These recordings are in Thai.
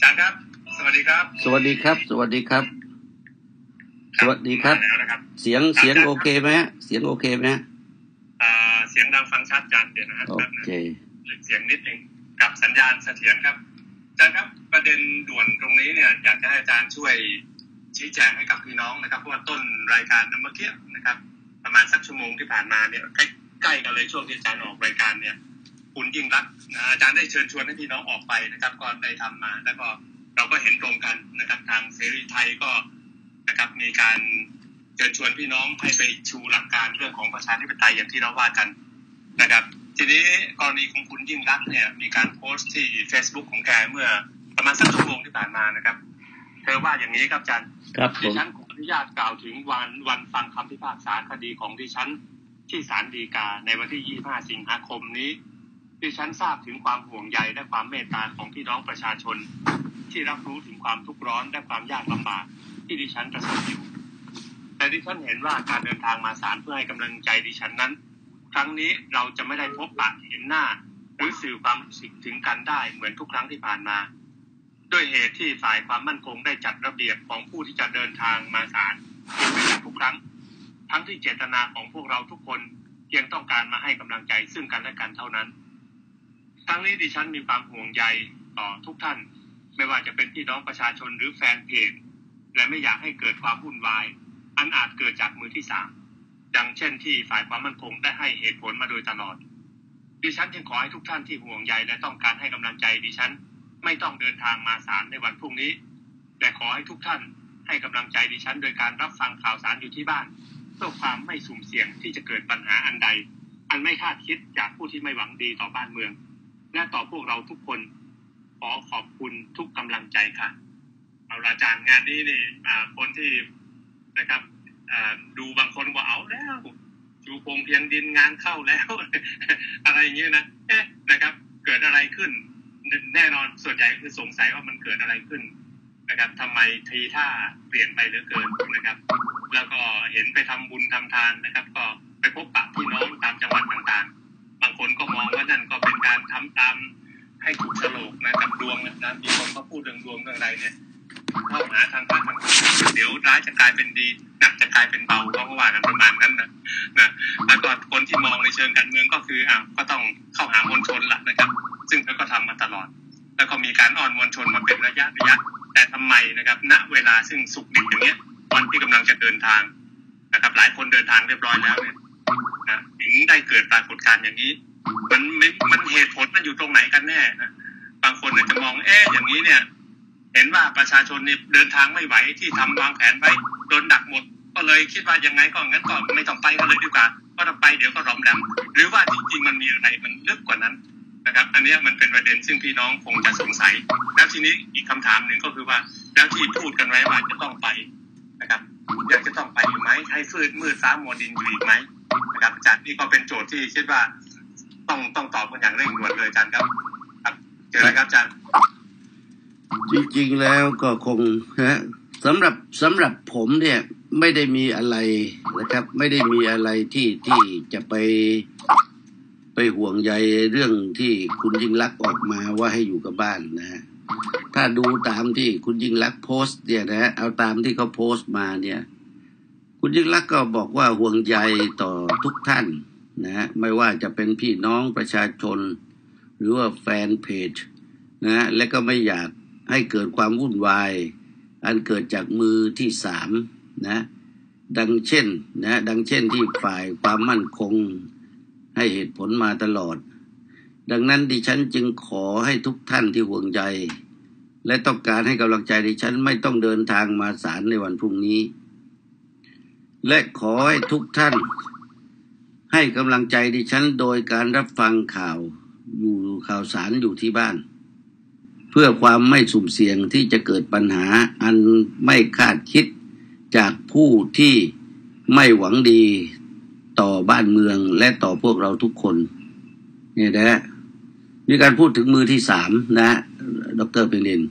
จารย์ครับสวัสดีครับสวัสดีครับสวัสดีครับสวัสดีครับเสียงโอเคไหมเสียงโอเคไหมเสียงดังฟังชัดจัดเดี๋ยวนะฮะโอเคเสียงนิดนึงกับสัญญาณเสถียรครับอาจารย์ครับประเด็นด่วนตรงนี้เนี่ยอยากจะให้อาจารย์ช่วยชี้แจงให้กับพี่น้องนะครับเพราะว่าต้นรายการเมื่อกี้นะครับประมาณสักชั่วโมงที่ผ่านมาเนี่ยใกล้กันเลยช่วงที่อาจารย์ออกรายการเนี่ยคุณยิ่งรักอาจารย์ได้เชิญชวนให้พี่น้องออกไปนะครับก็ได้ทำมาแล้วก็เราก็เห็นตรงกันนะครับทางเสรีไทยก็นะครับมีการเชิญชวนพี่น้องให้ไปชูหลักการเรื่องของประชาธิปไตยอย่างที่เราว่ากันนะครับทีนี้กรณีของคุณยิ่งรักเนี่ยมีการโพสต์ที่ Facebook ของแกเมื่อประมาณสักชั่วโมงที่ผ่านมานะครับเธอว่าอย่างนี้ครับอาจารย์ดิฉันขออนุญาตกล่าวถึงวันฟังคำพิพากษาคดีของดิฉันที่ศาลฎีกาในวันที่25สิงหาคมนี้ดิฉันทราบถึงความห่วงใยและความเมตตาของพี่น้องประชาชนที่รับรู้ถึงความทุกข์ร้อนและความยากลำบากที่ดิฉันประสบอยู่แต่ดิฉันเห็นว่าการเดินทางมาศาลเพื่อให้กำลังใจดิฉันนั้นครั้งนี้เราจะไม่ได้พบปะเห็นหน้าหรือสื่อความรู้สึกถึงกันได้เหมือนทุกครั้งที่ผ่านมาด้วยเหตุที่ฝ่ายความมั่นคงได้จัดระเบียบของผู้ที่จะเดินทางมาศาลเป็นไปทุกครั้งทั้งที่เจตนาของพวกเราทุกคนเพียงต้องการมาให้กำลังใจซึ่งกันและกันเท่านั้นครั้งนี้ดิฉันมีความห่วงใยต่อทุกท่านไม่ว่าจะเป็นพี่น้องประชาชนหรือแฟนเพจและไม่อยากให้เกิดความวุ่นวายอันอาจเกิดจากมือที่สามดังเช่นที่ฝ่ายความมั่นคงได้ให้เหตุผลมาโดยตลอดดิฉันจึงขอให้ทุกท่านที่ห่วงใยและต้องการให้กำลังใจดิฉันไม่ต้องเดินทางมาศาลในวันพรุ่งนี้แต่ขอให้ทุกท่านให้กำลังใจดิฉันโดยการรับฟังข่าวสารอยู่ที่บ้านเพื่อความไม่สุ่มเสี่ยงที่จะเกิดปัญหาอันใดอันไม่คาดคิดจากผู้ที่ไม่หวังดีต่อบ้านเมืองและต่อพวกเราทุกคนขอขอบคุณทุกกำลังใจค่ะเอาละอาจารย์งานนี้นี่คนที่นะครับดูบางคนว่าเอาแล้วชูพงเพียงดินงานเข้าแล้ว อะไรอย่างเงี้ยนะนะครับเกิดอะไรขึ้นแน่นอนส่วนใหญ่คือสงสัยว่ามันเกิดอะไรขึ้นนะครับทำไมทีท่าเปลี่ยนไปเหลือเกินนะครับแล้วก็เห็นไปทำบุญทำทานนะครับก็ไปพบปะพี่น้องตามจังหวัดต่างๆบางคนก็มองว่านั่นก็เป็นการทำตามให้ถูกโฉลกนะกับดวงนะมีคนก็พูดเรื่องดวงเรื่องอะไรเนี่ยเข้าหาทางพระทางเดี๋ยวร้ายจะกลายเป็นดีหนักจะกลายเป็นเบาเขาก็ว่ากันประมาณนั้นนะแล้วก็คนที่มองในเชิงการเมืองก็คือก็ต้องเข้าหามวลชนหลักนะครับซึ่งเขาก็ทำมาตลอดแล้วก็มีการอ้อนมวลชนมาเป็นระยะแต่ทำไมนะครับณเวลาซึ่งสุกดิบอย่างเงี้ยวันที่กำลังจะเดินทางนะครับหลายคนเดินทางเรียบร้อยแล้วเนี่ยนะถึงได้เกิดปรากฏการณ์อย่างนี้มันเหตุผลมันอยู่ตรงไหนกันแน่นะบางคนอาจจะมองอย่างนี้เนี่ยเห็นว่าประชาชนเนี่ยเดินทางไม่ไหวที่ทำวางแผนไว้โดนดักหมดก็เลยคิดว่ายังไงก็งั้นก็ไม่ต้องไปกันเลยดีกว่าก็ต้องไปเดี๋ยวก็รอมแรมหรือว่าจริงๆมันมีอะไรมันลึกกว่านั้นนะครับอันนี้มันเป็นประเด็นซึ่งพี่น้องคงจะสงสัยแล้วทีนี้อีกคำถามหนึ่งก็คือว่าแล้วที่พูดกันไว้ว่าจะต้องไปนะครับอยากจะต้องไปอยู่ไหมให้มืดฟ้ามัวดินอยู่อีกไหมนะครับอาจารย์นี่ก็เป็นโจทย์ที่คิดว่าต้องตอบกันอย่างเร่งด่วนเลยอาจารย์ครับครับเจอเลยครับอาจารย์จริงๆแล้วก็คงนะสำหรับผมเนี่ยไม่ได้มีอะไรนะครับไม่ได้มีอะไรที่จะไปห่วงใยเรื่องที่คุณยิ่งลักษณ์ออกมาว่าให้อยู่กับบ้านนะถ้าดูตามที่คุณยิ่งลักษณ์โพสต์เนี่ยนะเอาตามที่เขาโพสต์มาเนี่ยคุณยิ่งลักษณ์ก็บอกว่าห่วงใยต่อทุกท่านนะไม่ว่าจะเป็นพี่น้องประชาชนหรือว่าแฟนเพจนะและก็ไม่อยากให้เกิดความวุ่นวายอันเกิดจากมือที่สามนะดังเช่นที่ฝ่ายความมั่นคงให้เหตุผลมาตลอดดังนั้นดิฉันจึงขอให้ทุกท่านที่ห่วงใยและต้องการให้กำลังใจดิฉันไม่ต้องเดินทางมาศาลในวันพรุ่งนี้และขอให้ทุกท่านให้กำลังใจดิฉันโดยการรับฟังข่าวสารอยู่ที่บ้านเพื่อความไม่สุ่มเสี่ยงที่จะเกิดปัญหาอันไม่คาดคิดจากผู้ที่ไม่หวังดีต่อบ้านเมืองและต่อพวกเราทุกคนเนี่ยนะมีการพูดถึงมือที่สามนะดร.เพ็งดิน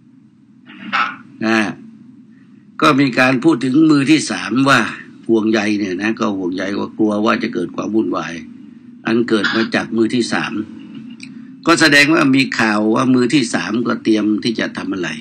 ก็มีการพูดถึงมือที่สามว่าห่วงใยเนี่ยนะก็ห่วงใยว่ากลัวว่าจะเกิดความวุ่นวายอันเกิดมาจากมือที่สามก็แสดงว่ามีข่าวว่ามือที่สามก็เตรียมที่จะทำอะไร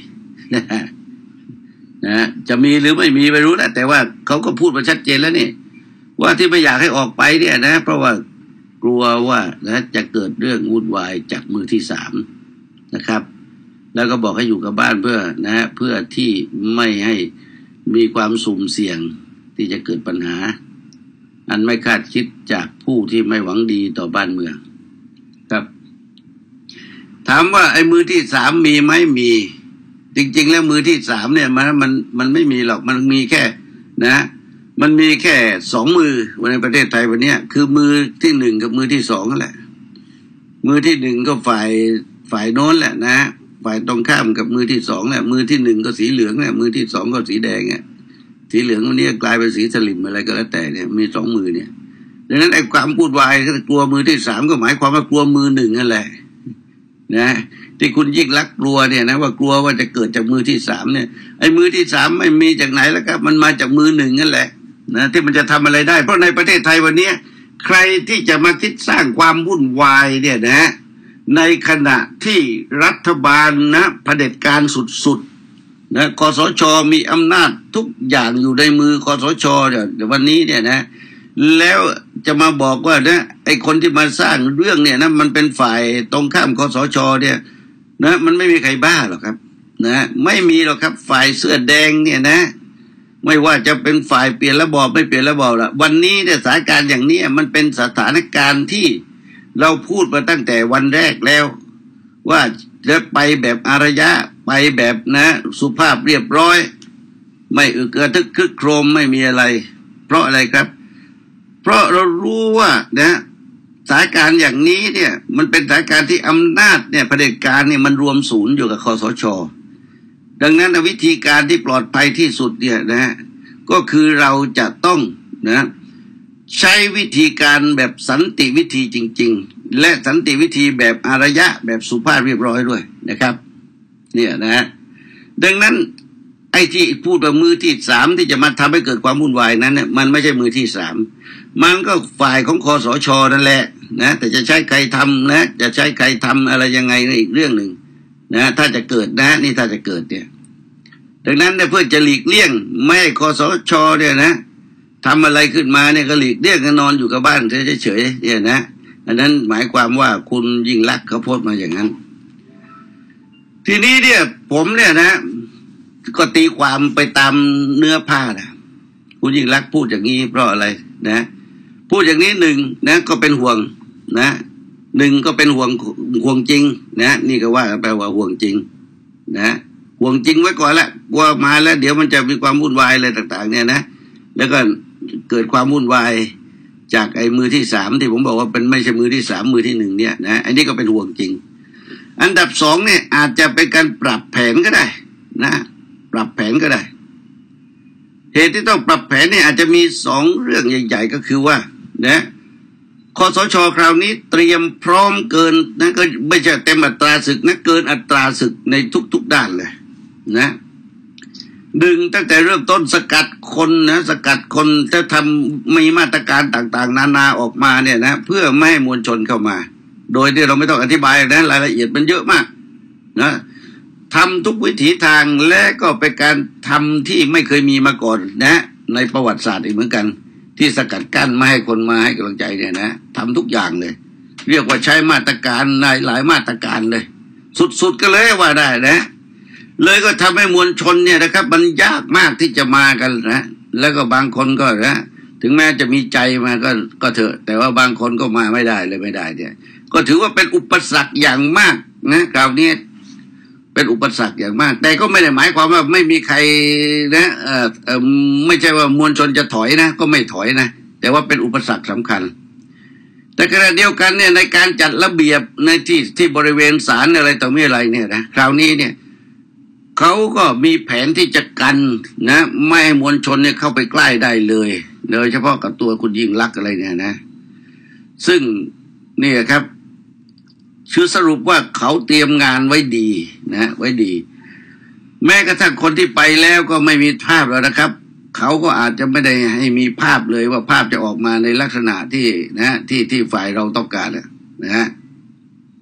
นะจะมีหรือไม่มีไม่รู้นะแต่ว่าเขาก็พูดมาชัดเจนแล้วนี่ว่าที่ไม่อยากให้ออกไปเนี่ยนะเพราะว่ากลัวว่านะจะเกิดเรื่องวุ่นวายจากมือที่สามนะครับแล้วก็บอกให้อยู่กับบ้านเพื่อนะเพื่อที่ไม่ให้มีความสุ่มเสี่ยงที่จะเกิดปัญหาอันไม่คาดคิดจากผู้ที่ไม่หวังดีต่อบ้านเมืองครับถามว่าไอ้มือที่สามมีไหมมีจริงๆแล้วมือที่สามเนี่ยมันไม่มีหรอกมันมีแค่นะมันมีแค่สองมือในประเทศไทยวันนี้คือมือที่หนึ่งกับมือที่สองนั่นแหละมือที่หนึ่งก็ฝ่ายโน้นแหละนะฝ่ายตรงข้ามกับมือที่สองแหละมือที่หนึ่งก็สีเหลืองแหละมือที่สองก็สีแดงอ่ะสีเหลืองวันนี้กลายเป็นสีสลิมอะไรก็แล้วแต่เนี่ยมีสองมือเนี่ยดังนั้นไอ้ความพูดวายกลัวมือที่สามก็หมายความว่ากลัวมือหนึ่งนั่นแหละนะที่คุณยิ่งรักกลัวเนี่ยนะว่ากลัวว่าจะเกิดจากมือที่สามเนี่ยไอ้มือที่สามไม่มีจากไหนแล้วครับมันมาจากมือหนึ่งนั่นแหละนะที่มันจะทำอะไรได้เพราะในประเทศไทยวันนี้ใครที่จะมาคิดสร้างความวุ่นวายเนี่ยนะในขณะที่รัฐบาลนะเผด็จการสุดๆนะคสช.มีอำนาจทุกอย่างอยู่ในมือคสช.เนี่ยวันนี้เนี่ยนะแล้วจะมาบอกว่านะไอ้คนที่มาสร้างเรื่องเนี่ยนะมันเป็นฝ่ายตรงข้ามคสช.เนี่ยนะมันไม่มีใครบ้าหรอกครับนะไม่มีหรอกครับฝ่ายเสื้อแดงเนี่ยนะไม่ว่าจะเป็นฝ่ายเปลี่ยนระบอบไม่เปลี่ยนระบอบละวันนี้เนี่ยสถานการณ์อย่างนี้มันเป็นสถานการณ์ที่เราพูดมาตั้งแต่วันแรกแล้วว่าจะไปแบบอารยะไปแบบนะสุภาพเรียบร้อยไม่อึกกระทึกคึกโครมไม่มีอะไรเพราะอะไรครับเพราะเรารู้ว่านะสถานการณ์อย่างนี้เนี่ยมันเป็นสถานการณ์ที่อำนาจเนี่ยเผด็จการเนี่ยมันรวมศูนย์อยู่กับคสช.ดังนั้นวิธีการที่ปลอดภัยที่สุดเนี่ยนะก็คือเราจะต้องนะใช้วิธีการแบบสันติวิธีจริงๆและสันติวิธีแบบอารยะแบบสุภาพเรียบร้อยด้วยนะครับเนี่ยนะดังนั้นไอ้ที่พูดว่ามือที่สามที่จะมาทำให้เกิดความวุ่นวายนั้นเนี่ยมันไม่ใช่มือที่สามมันก็ฝ่ายของคสช.นั่นแหละนะแต่จะใช้ใครทำนะจะใช้ใครทำอะไรยังไงนี่อีกเรื่องหนึ่งนะถ้าจะเกิดนะนี่ถ้าจะเกิดเนี่ยดังนั้นเนี่ยเพื่อจะหลีกเลี่ยงไม่ให้คสช.เนี่ยนะทำอะไรขึ้นมาเนี่ยก็หลีกเลี่ยงกันนอนอยู่กับบ้านเฉยๆเนี่ยนะอันนั้นหมายความว่าคุณยิ่งลักษณ์เขาโพสต์มาอย่างนั้นทีนี้เนี่ยผมเนี่ยนะก็ตีความไปตามเนื้อผ้านะคุณยิ่งลักษณ์พูดอย่างนี้เพราะอะไรนะพูดอย่างนี้หนึ่งนะก็เป็นห่วงนะหนึ่งก็เป็นห่วงจริงนะนี่ก็ว่ากันไปว่าห่วงจริงนะห่วงจริงไว้ก่อนละว่ามาแล้วเดี๋ยวมันจะมีความวุ่นวายอะไรต่างๆเนี่ยนะแล้วก็เกิดความวุ่นวายจากไอ้มือที่สามที่ผมบอกว่าเป็นไม่ใช่มือที่สามมือที่หนึ่งเนี่ยนะอันนี้ก็เป็นห่วงจริงอันดับสองเนี่ยอาจจะเป็นการปรับแผนก็ได้นะปรับแผนก็ได้เหตุที่ต้องปรับแผนเนี่ยอาจจะมีสองเรื่องใหญ่ๆก็คือว่านะคสช.คราวนี้เตรียมพร้อมเกินนะก็ไม่ใช่เต็มอัตราศึกนะเกินอัตราศึกในทุกๆด้านเลยนะหนึ่งตั้งแต่เริ่มต้นสกัดคนนะสกัดคนจะทำมีมาตรการต่างๆนานาออกมาเนี่ยนะเพื่อไม่ให้มวลชนเข้ามาโดยที่เราไม่ต้องอธิบายนะรายละเอียดมันเยอะมากนะทำทุกวิถีทางและก็เป็นการทำที่ไม่เคยมีมาก่อนนะในประวัติศาสตร์อีกเหมือนกันที่สกัดกั้นไม่ให้คนมาให้กำลังใจเนี่ยนะทำทุกอย่างเลยเรียกว่าใช้มาตรการในหลายมาตรการเลยสุดๆก็เลยว่าได้นะเลยก็ทำให้มวลชนเนี่ยนะครับมันยากมากที่จะมากันนะแล้วก็บางคนก็นะถึงแม้จะมีใจมาก็เถอะแต่ว่าบางคนก็มาไม่ได้เลยไม่ได้เนี่ยก็ถือว่าเป็นอุปสรรคอย่างมากนะคราวนี้เป็นอุปสรรคอย่างมากแต่ก็ไม่ได้หมายความว่าไม่มีใครนะไม่ใช่ว่ามวลชนจะถอยนะก็ไม่ถอยนะแต่ว่าเป็นอุปสรรคสำคัญแต่ขณะเดียวกันเนี่ยในการจัดระเบียบในที่บริเวณศาลอะไรต่อมีอะไรเนี่ยนะคราวนี้เนี่ยเขาก็มีแผนที่จะกันนะไม่ให้มวลชนเนี่ยเข้าไปใกล้ได้เลยโดยเฉพาะกับตัวคุณยิ่งลักษณ์อะไรเนี่ยนะซึ่งนี่ครับชื่อสรุปว่าเขาเตรียมงานไว้ดีนะไว้ดีแม้กระทั่งคนที่ไปแล้วก็ไม่มีภาพแล้วนะครับเขาก็อาจจะไม่ได้ให้มีภาพเลยว่าภาพจะออกมาในลักษณะที่นะที่ฝ่ายเราต้องการนะ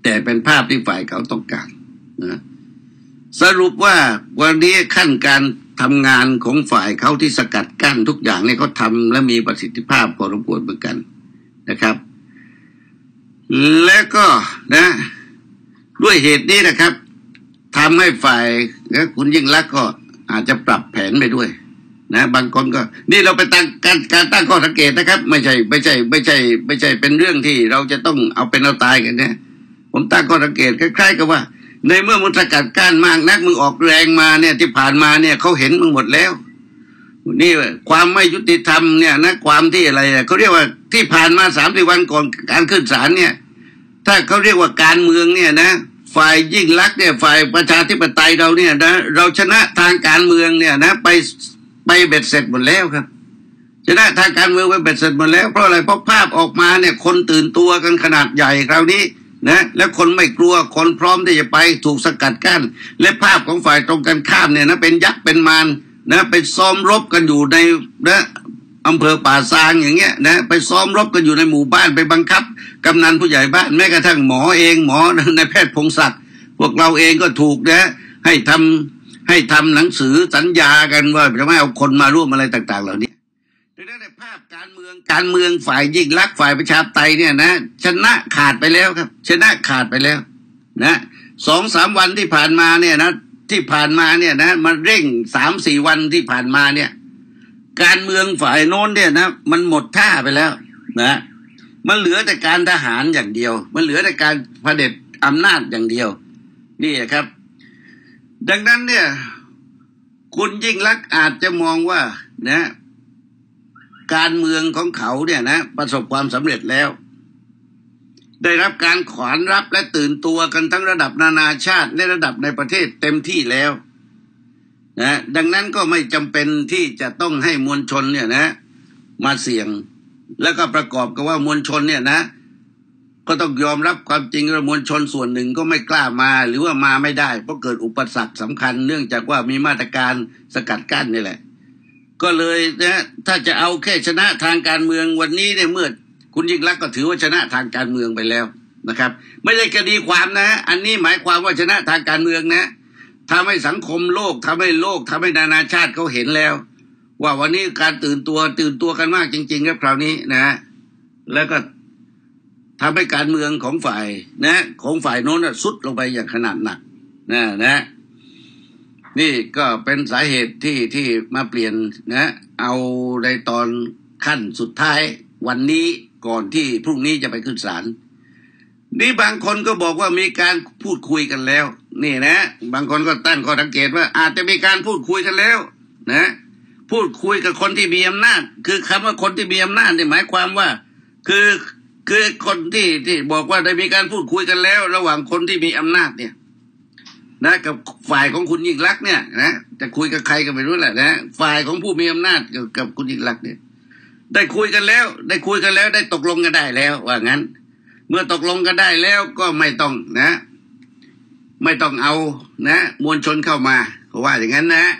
แต่เป็นภาพที่ฝ่ายเขาต้องการนะสรุปว่าวันนี้ขั้นการทำงานของฝ่ายเขาที่สกัดกั้นทุกอย่างเนี่ยเขาทำและมีประสิทธิภาพพอสมควรเหมือนกันนะครับและก็นะด้วยเหตุนี้นะครับทำให้ฝ่ายคุณยิ่งลักษณ์ก็อาจจะปรับแผนไปด้วยนะบางคนก็นี่เราไปตั้งการตั้งข้อสังเกตนะครับไม่ใช่เป็นเรื่องที่เราจะต้องเอาเป็นเอาตายกันนะผมตั้งข้อสังเกตคล้ายๆกับว่าในเมื่อมึงสกัดกั้นมากนักมึงออกแรงมาเนี่ยที่ผ่านมาเนี่ยเขาเห็นมึงหมดแล้วนี่ความไม่ยุติธรรมเนี่ยนะความที่อะไรเขาเรียกว่าที่ผ่านมา30 วันก่อนการขึ้นศาลเนี่ยถ้าเขาเรียกว่าการเมืองเนี่ยนะฝ่ายยิ่งลักษณ์เนี่ยฝ่ายประชาธิปไตยเราเนี่ยนะเราชนะทางการเมืองเนี่ยนะไปเบ็ดเสร็จหมดแล้วครับชนะทางการเมืองไปเบ็ดเสร็จหมดแล้วเพราะอะไรเพราะภาพออกมาเนี่ยคนตื่นตัวกันขนาดใหญ่คราวนี้นะแล้วคนไม่กลัวคนพร้อมที่จะไปถูกสกัดกั้นและภาพของฝ่ายตรงกันข้ามเนี่ยนะเป็นยักษ์เป็นมารนะไปซ้อมรบกันอยู่ในนะอำเภอป่าซางอย่างเงี้ยนะไปซ้อมรบกันอยู่ในหมู่บ้านไปบังคับกำนันผู้ใหญ่บ้านแม้กระทั่งหมอเองหมอนายแพทย์พงศักดิ์พวกเราเองก็ถูกนะให้ทำหนังสือสัญญากันว่าจะไม่เอาคนมาร่วมอะไรต่างๆเหล่านี้ดังนั้นในภาพการเมืองฝ่ายยิ่งลักษณ์ฝ่ายประชาธิปไตยเนี่ยนะชนะขาดไปแล้วครับชนะขาดไปแล้วนะ2-3 วันที่ผ่านมาเนี่ยนะมันเร่ง3-4 วันที่ผ่านมาเนี่ยการเมืองฝ่ายโน้นเนี่ยนะมันหมดท่าไปแล้วนะมันเหลือแต่การทหารอย่างเดียวมันเหลือแต่การเผด็จอำนาจอย่างเดียวนี่ครับดังนั้นเนี่ยคุณยิ่งลักษณ์อาจจะมองว่านะการเมืองของเขาเนี่ยนะประสบความสำเร็จแล้วได้รับการขวานรับและตื่นตัวกันทั้งระดับนานาชาติและระดับในประเทศเต็มที่แล้วนะดังนั้นก็ไม่จำเป็นที่จะต้องให้มวลชนเนี่ยนะมาเสี่ยงแล้วก็ประกอบกับว่ามวลชนเนี่ยนะก็ต้องยอมรับความจริงว่ามวลชนส่วนหนึ่งก็ไม่กล้ามาหรือว่ามาไม่ได้เพราะเกิดอุปสรรคสำคัญเนื่องจากว่ามีมาตรการสกัดกั้นนี่แหละก็เลยนะถ้าจะเอาแค่ชนะทางการเมืองวันนี้เนี่ยเมื่อคุณยิ่งลักษณ์ก็ถือว่าชนะทางการเมืองไปแล้วนะครับไม่ใช่คดีความนะอันนี้หมายความว่าชนะทางการเมืองนะทำให้สังคมโลกทำให้นานาชาติเขาเห็นแล้วว่าวันนี้การตื่นตัวกันมากจริงๆครับคราวนี้นะแล้วก็ทำให้การเมืองของฝ่ายนะของฝ่ายโน้นสุดลงไปอย่างขนาดหนักนะนี่ก็เป็นสาเหตุที่มาเปลี่ยนนะเอาในตอนขั้นสุดท้ายวันนี้ก่อนที่พรุ่งนี้จะไปขึ้นศาลนี่บางคนก็บอกว่ามีการพูดคุยกันแล้วนี่นะบางคนก็ตั้งข้อสังเกตว่าอาจจะมีการพูดคุยกันแล้วนะพูดคุยกับคนที่มีอำนาจคือคำว่าคนที่มีอำนาจนี่หมายความว่าคือคนที่บอกว่าได้มีการพูดคุยกันแล้วระหว่างคนที่มีอำนาจเนี่ยนะกับฝ่ายของคุณยิ่งลักษณ์เนี่ยนะจะคุยกับใครก็ไม่รู้แหละนะฝ่ายของผู้มีอำนาจกับคุณยิ่งลักษณ์เนี่ยได้คุยกันแล้วได้ตกลงกันได้แล้วว่างั้นเมื่อตกลงกันได้แล้วก็ไม่ต้องนะไม่ต้องเอานะมวลชนเข้ามาเขาว่าอย่างนั้นนะ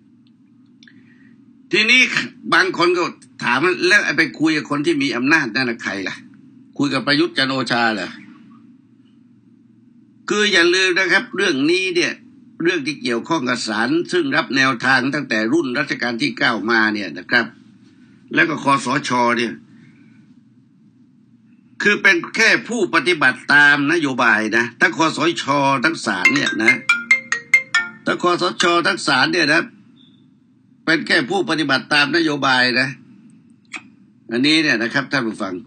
ทีนี้บางคนก็ถามแล้วไปคุยกับคนที่มีอำนาจนั่นใครล่ะคุยกับประยุทธ์จันทร์โอชาเหรอคืออย่าลืมนะครับเรื่องนี้เนี่ยเรื่องที่เกี่ยวข้องกับศาลซึ่งรับแนวทางตั้งแต่รุ่นรัชกาลที่9มาเนี่ยนะครับแล้วก็คสช.เนี่ยคือเป็นแค่ผู้ปฏิบัติตามนโยบายนะทั้งคสช.ทั้งศาลเนี่ยนะทั้งคสช.ทั้งศาลเนี่ยนะเป็นแค่ผู้ปฏิบัติตามนโยบายนะอันนี้เนี่ยนะครับท่านผู้ฟัง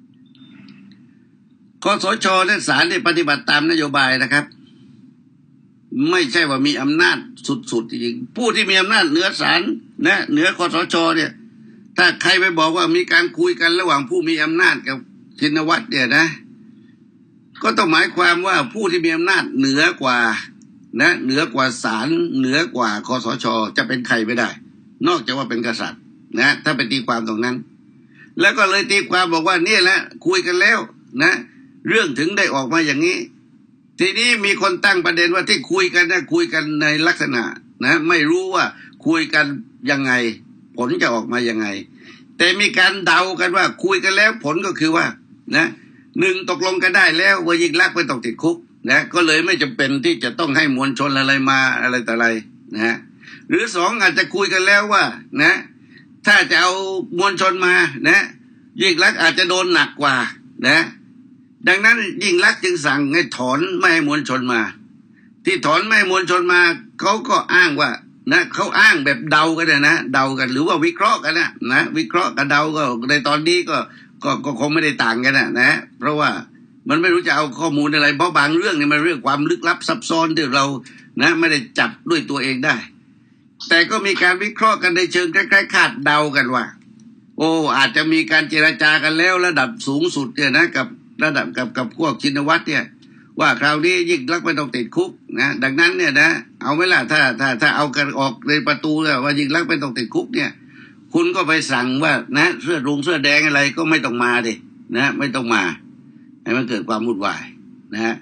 คสช.และศาลเนี่ยปฏิบัติตามนโยบายนะครับไม่ใช่ว่ามีอำนาจสุดๆจริงผู้ที่มีอำนาจเหนือศาลนะเหนือคสช.เนี่ยถ้าใครไปบอกว่ามีการคุยกันระหว่างผู้มีอำนาจกับชินวัตรเนี่ยนะก็ต้องหมายความว่าผู้ที่มีอำนาจเหนือกว่านะเหนือกว่าศาลเหนือกว่าคสช.จะเป็นใครไม่ได้นอกจากว่าเป็นกษัตริย์นะถ้าเป็นตีความตรงนั้นแล้วก็เลยตีความบอกว่านี่แหละคุยกันแล้วนะเรื่องถึงได้ออกมาอย่างนี้ทีนี้มีคนตั้งประเด็นว่าที่คุยกันนะคุยกันในลักษณะนะไม่รู้ว่าคุยกันยังไงผลจะออกมายังไงแต่มีการเดากันว่าคุยกันแล้วผลก็คือว่านะหนึ่งตกลงกันได้แล้วว่ายิ่งลักษณ์ไม่ต้องติดคุกนะก็เลยไม่จำเป็นที่จะต้องให้มวลชนอะไรมาอะไรต่ออะไรนะหรือสองอาจจะคุยกันแล้วว่านะถ้าจะเอามวลชนมานะยิ่งลักษณ์อาจจะโดนหนักกว่านะดังนั้นยิ่งลักษณ์จึงสั่งให้ถอนไม่ให้มวลชนมาที่ถอนไม่ให้มวลชนมาเขาก็อ้างว่านะเขาอ้างแบบเดากันนะเดากันหรือว่าวิเคราะห์กันนะวิเคราะห์กับเดาก็ในตอนนี้ก็คงไม่ได้ต่างกันนะเพราะว่ามันไม่รู้จะเอาข้อมูลอะไรเพราะบางเรื่องนี่มันเรื่องความลึกลับซับซ้อนที่เรานะไม่ได้จับด้วยตัวเองได้แต่ก็มีการวิเคราะห์กันในเชิงคล้ายๆคาดเดากันว่าโอ้อาจจะมีการเจรจากันแล้วระดับสูงสุดเนี่ยนะกับระดับกับพวกชินวัตรเนี่ยว่าคราวนี้ยิ่งลักษณ์ไม่ต้องติดคุกนะดังนั้นเนี่ยนะเอาไหมล่ะถ้าเอากันออกในประตูแล้วว่ายิ่งลักษณ์ไม่ต้องติดคุกเนี่ยคุณก็ไปสั่งว่านะเสื้อแดงอะไรก็ไม่ต้องมาดินะไม่ต้องมาให้มันเกิดความวุ่นวายนะ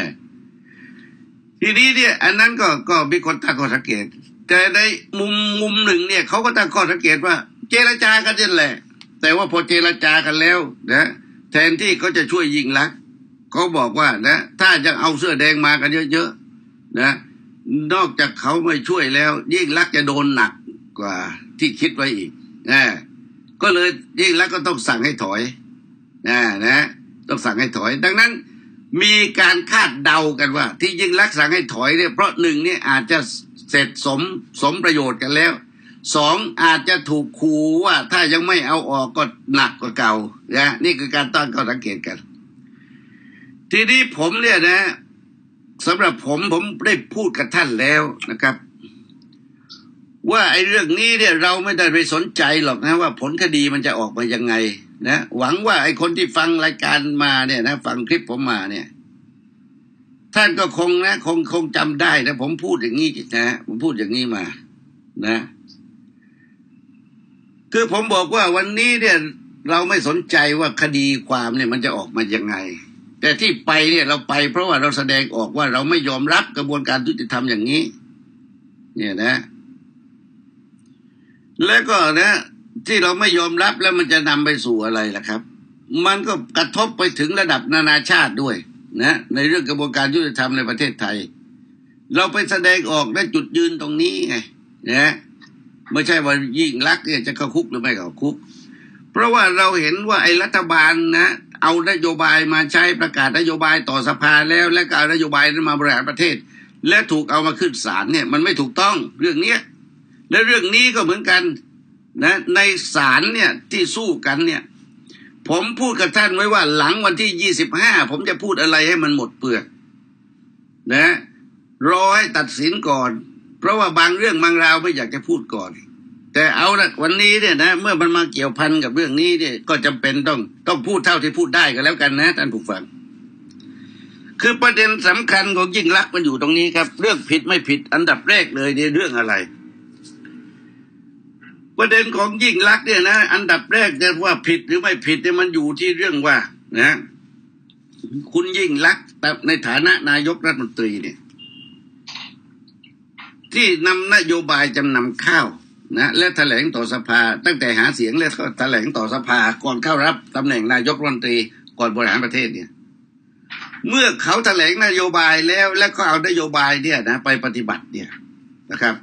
ทีนี้เนี่ยอันนั้นก็มีคนตั้งข้อสังเกตแต่ในมุมหนึ่งเนี่ยเขาก็ตั้งข้อสังเกตว่าเจรจากันนั่นแหละแต่ว่าพอเจรจากันแล้วนะแทนที่เขาจะช่วยยิ่งลักษณ์เขาบอกว่านะถ้าจะเอาเสื้อแดงมากันเยอะๆนะนอกจากเขาไม่ช่วยแล้วยิ่งลักษณ์จะโดนหนักกว่าที่คิดไว้อีกก็เลยยิ่งลักษณ์ก็ต้องสั่งให้ถอยนะต้องสั่งให้ถอยดังนั้นมีการคาดเดากันว่าที่ยิ่งลักษณ์สั่งให้ถอยเนี่ยเพราะหนึ่งเนี่ยอาจจะเสร็จสมประโยชน์กันแล้วสองอาจจะถูกขู่ว่าถ้ายังไม่เอาออกก็หนักกว่าเก่านะนี่คือการตั้งข้อสังเกตกันทีนี้ผมเนี่ยนะสำหรับผมได้พูดกับท่านแล้วนะครับว่าไอ้เรื่องนี้เนี่ยเราไม่ได้ไปสนใจหรอกนะว่าผลคดีมันจะออกมายังไงนะหวังว่าไอ้คนที่ฟังรายการมาเนี่ยนะฟังคลิปผมมาเนี่ยท่านก็คงจำได้นะผมพูดอย่างนี้นะผมพูดอย่างนี้มานะคือผมบอกว่าวันนี้เนี่ยเราไม่สนใจว่าคดีความเนี่ยมันจะออกมายังไงแต่ที่ไปเนี่ยเราไปเพราะว่าเราแสดงออกว่าเราไม่ยอมรับกระบวนการยุติธรรมอย่างนี้เนี่ยนะแล้วก็นะที่เราไม่ยอมรับแล้วมันจะนำไปสู่อะไรล่ะครับมันก็กระทบไปถึงระดับนานาชาติด้วยนะในเรื่องกระบวนการยุติธรรมในประเทศไทยเราไปแสดงออกและจุดยืนตรงนี้ไงนะไม่ใช่ว่ายิ่งลักษณ์เนี่ยจะเข้าคุกหรือไม่เข้าคุกเพราะว่าเราเห็นว่าไอ้รัฐบาลนะเอานโยบายมาใช้ประกาศนโยบายต่อสภาแล้วและก็เอานโยบายนั้นมาบริหารประเทศและถูกเอามาขึ้นศาลเนี่ยมันไม่ถูกต้องเรื่องนี้และเรื่องนี้ก็เหมือนกันนะในศาลเนี่ยที่สู้กันเนี่ยผมพูดกับท่านไว้ว่าหลังวันที่25ผมจะพูดอะไรให้มันหมดเปลือกนะรอให้ตัดสินก่อนเพราะว่าบางเรื่องบางราวไม่อยากจะพูดก่อนแต่เอาละวันนี้เนี่ยนะเมื่อมันมาเกี่ยวพันกับเรื่องนี้เนี่ยก็จำเป็นต้องพูดเท่าที่พูดได้กันแล้วกันนะท่านผู้ฟังคือประเด็นสำคัญของยิ่งลักษณ์มันอยู่ตรงนี้ครับเรื่องผิดไม่ผิดอันดับแรกเลยในเรื่องอะไรประเด็นของยิ่งลักษณ์เนี่ยนะอันดับแรกจะว่าผิดหรือไม่ผิดเนี่ยมันอยู่ที่เรื่องว่านะคุณยิ่งลักษณ์ในฐานะนายกรัฐมนตรีเนี่ยที่นำนโยบายจำนำข้าวนะและแถลงต่อสภาตั้งแต่หาเสียงและแถลงต่อสภาก่อนเข้ารับตำแหน่งนายกรัฐมนตรีก่อนบริหารประเทศเนี่ยเมื่อเขาแถลงนโยบายแล้วก็เอานโยบายเนี่ยนะไปปฏิบัติเนี่ยนะครับ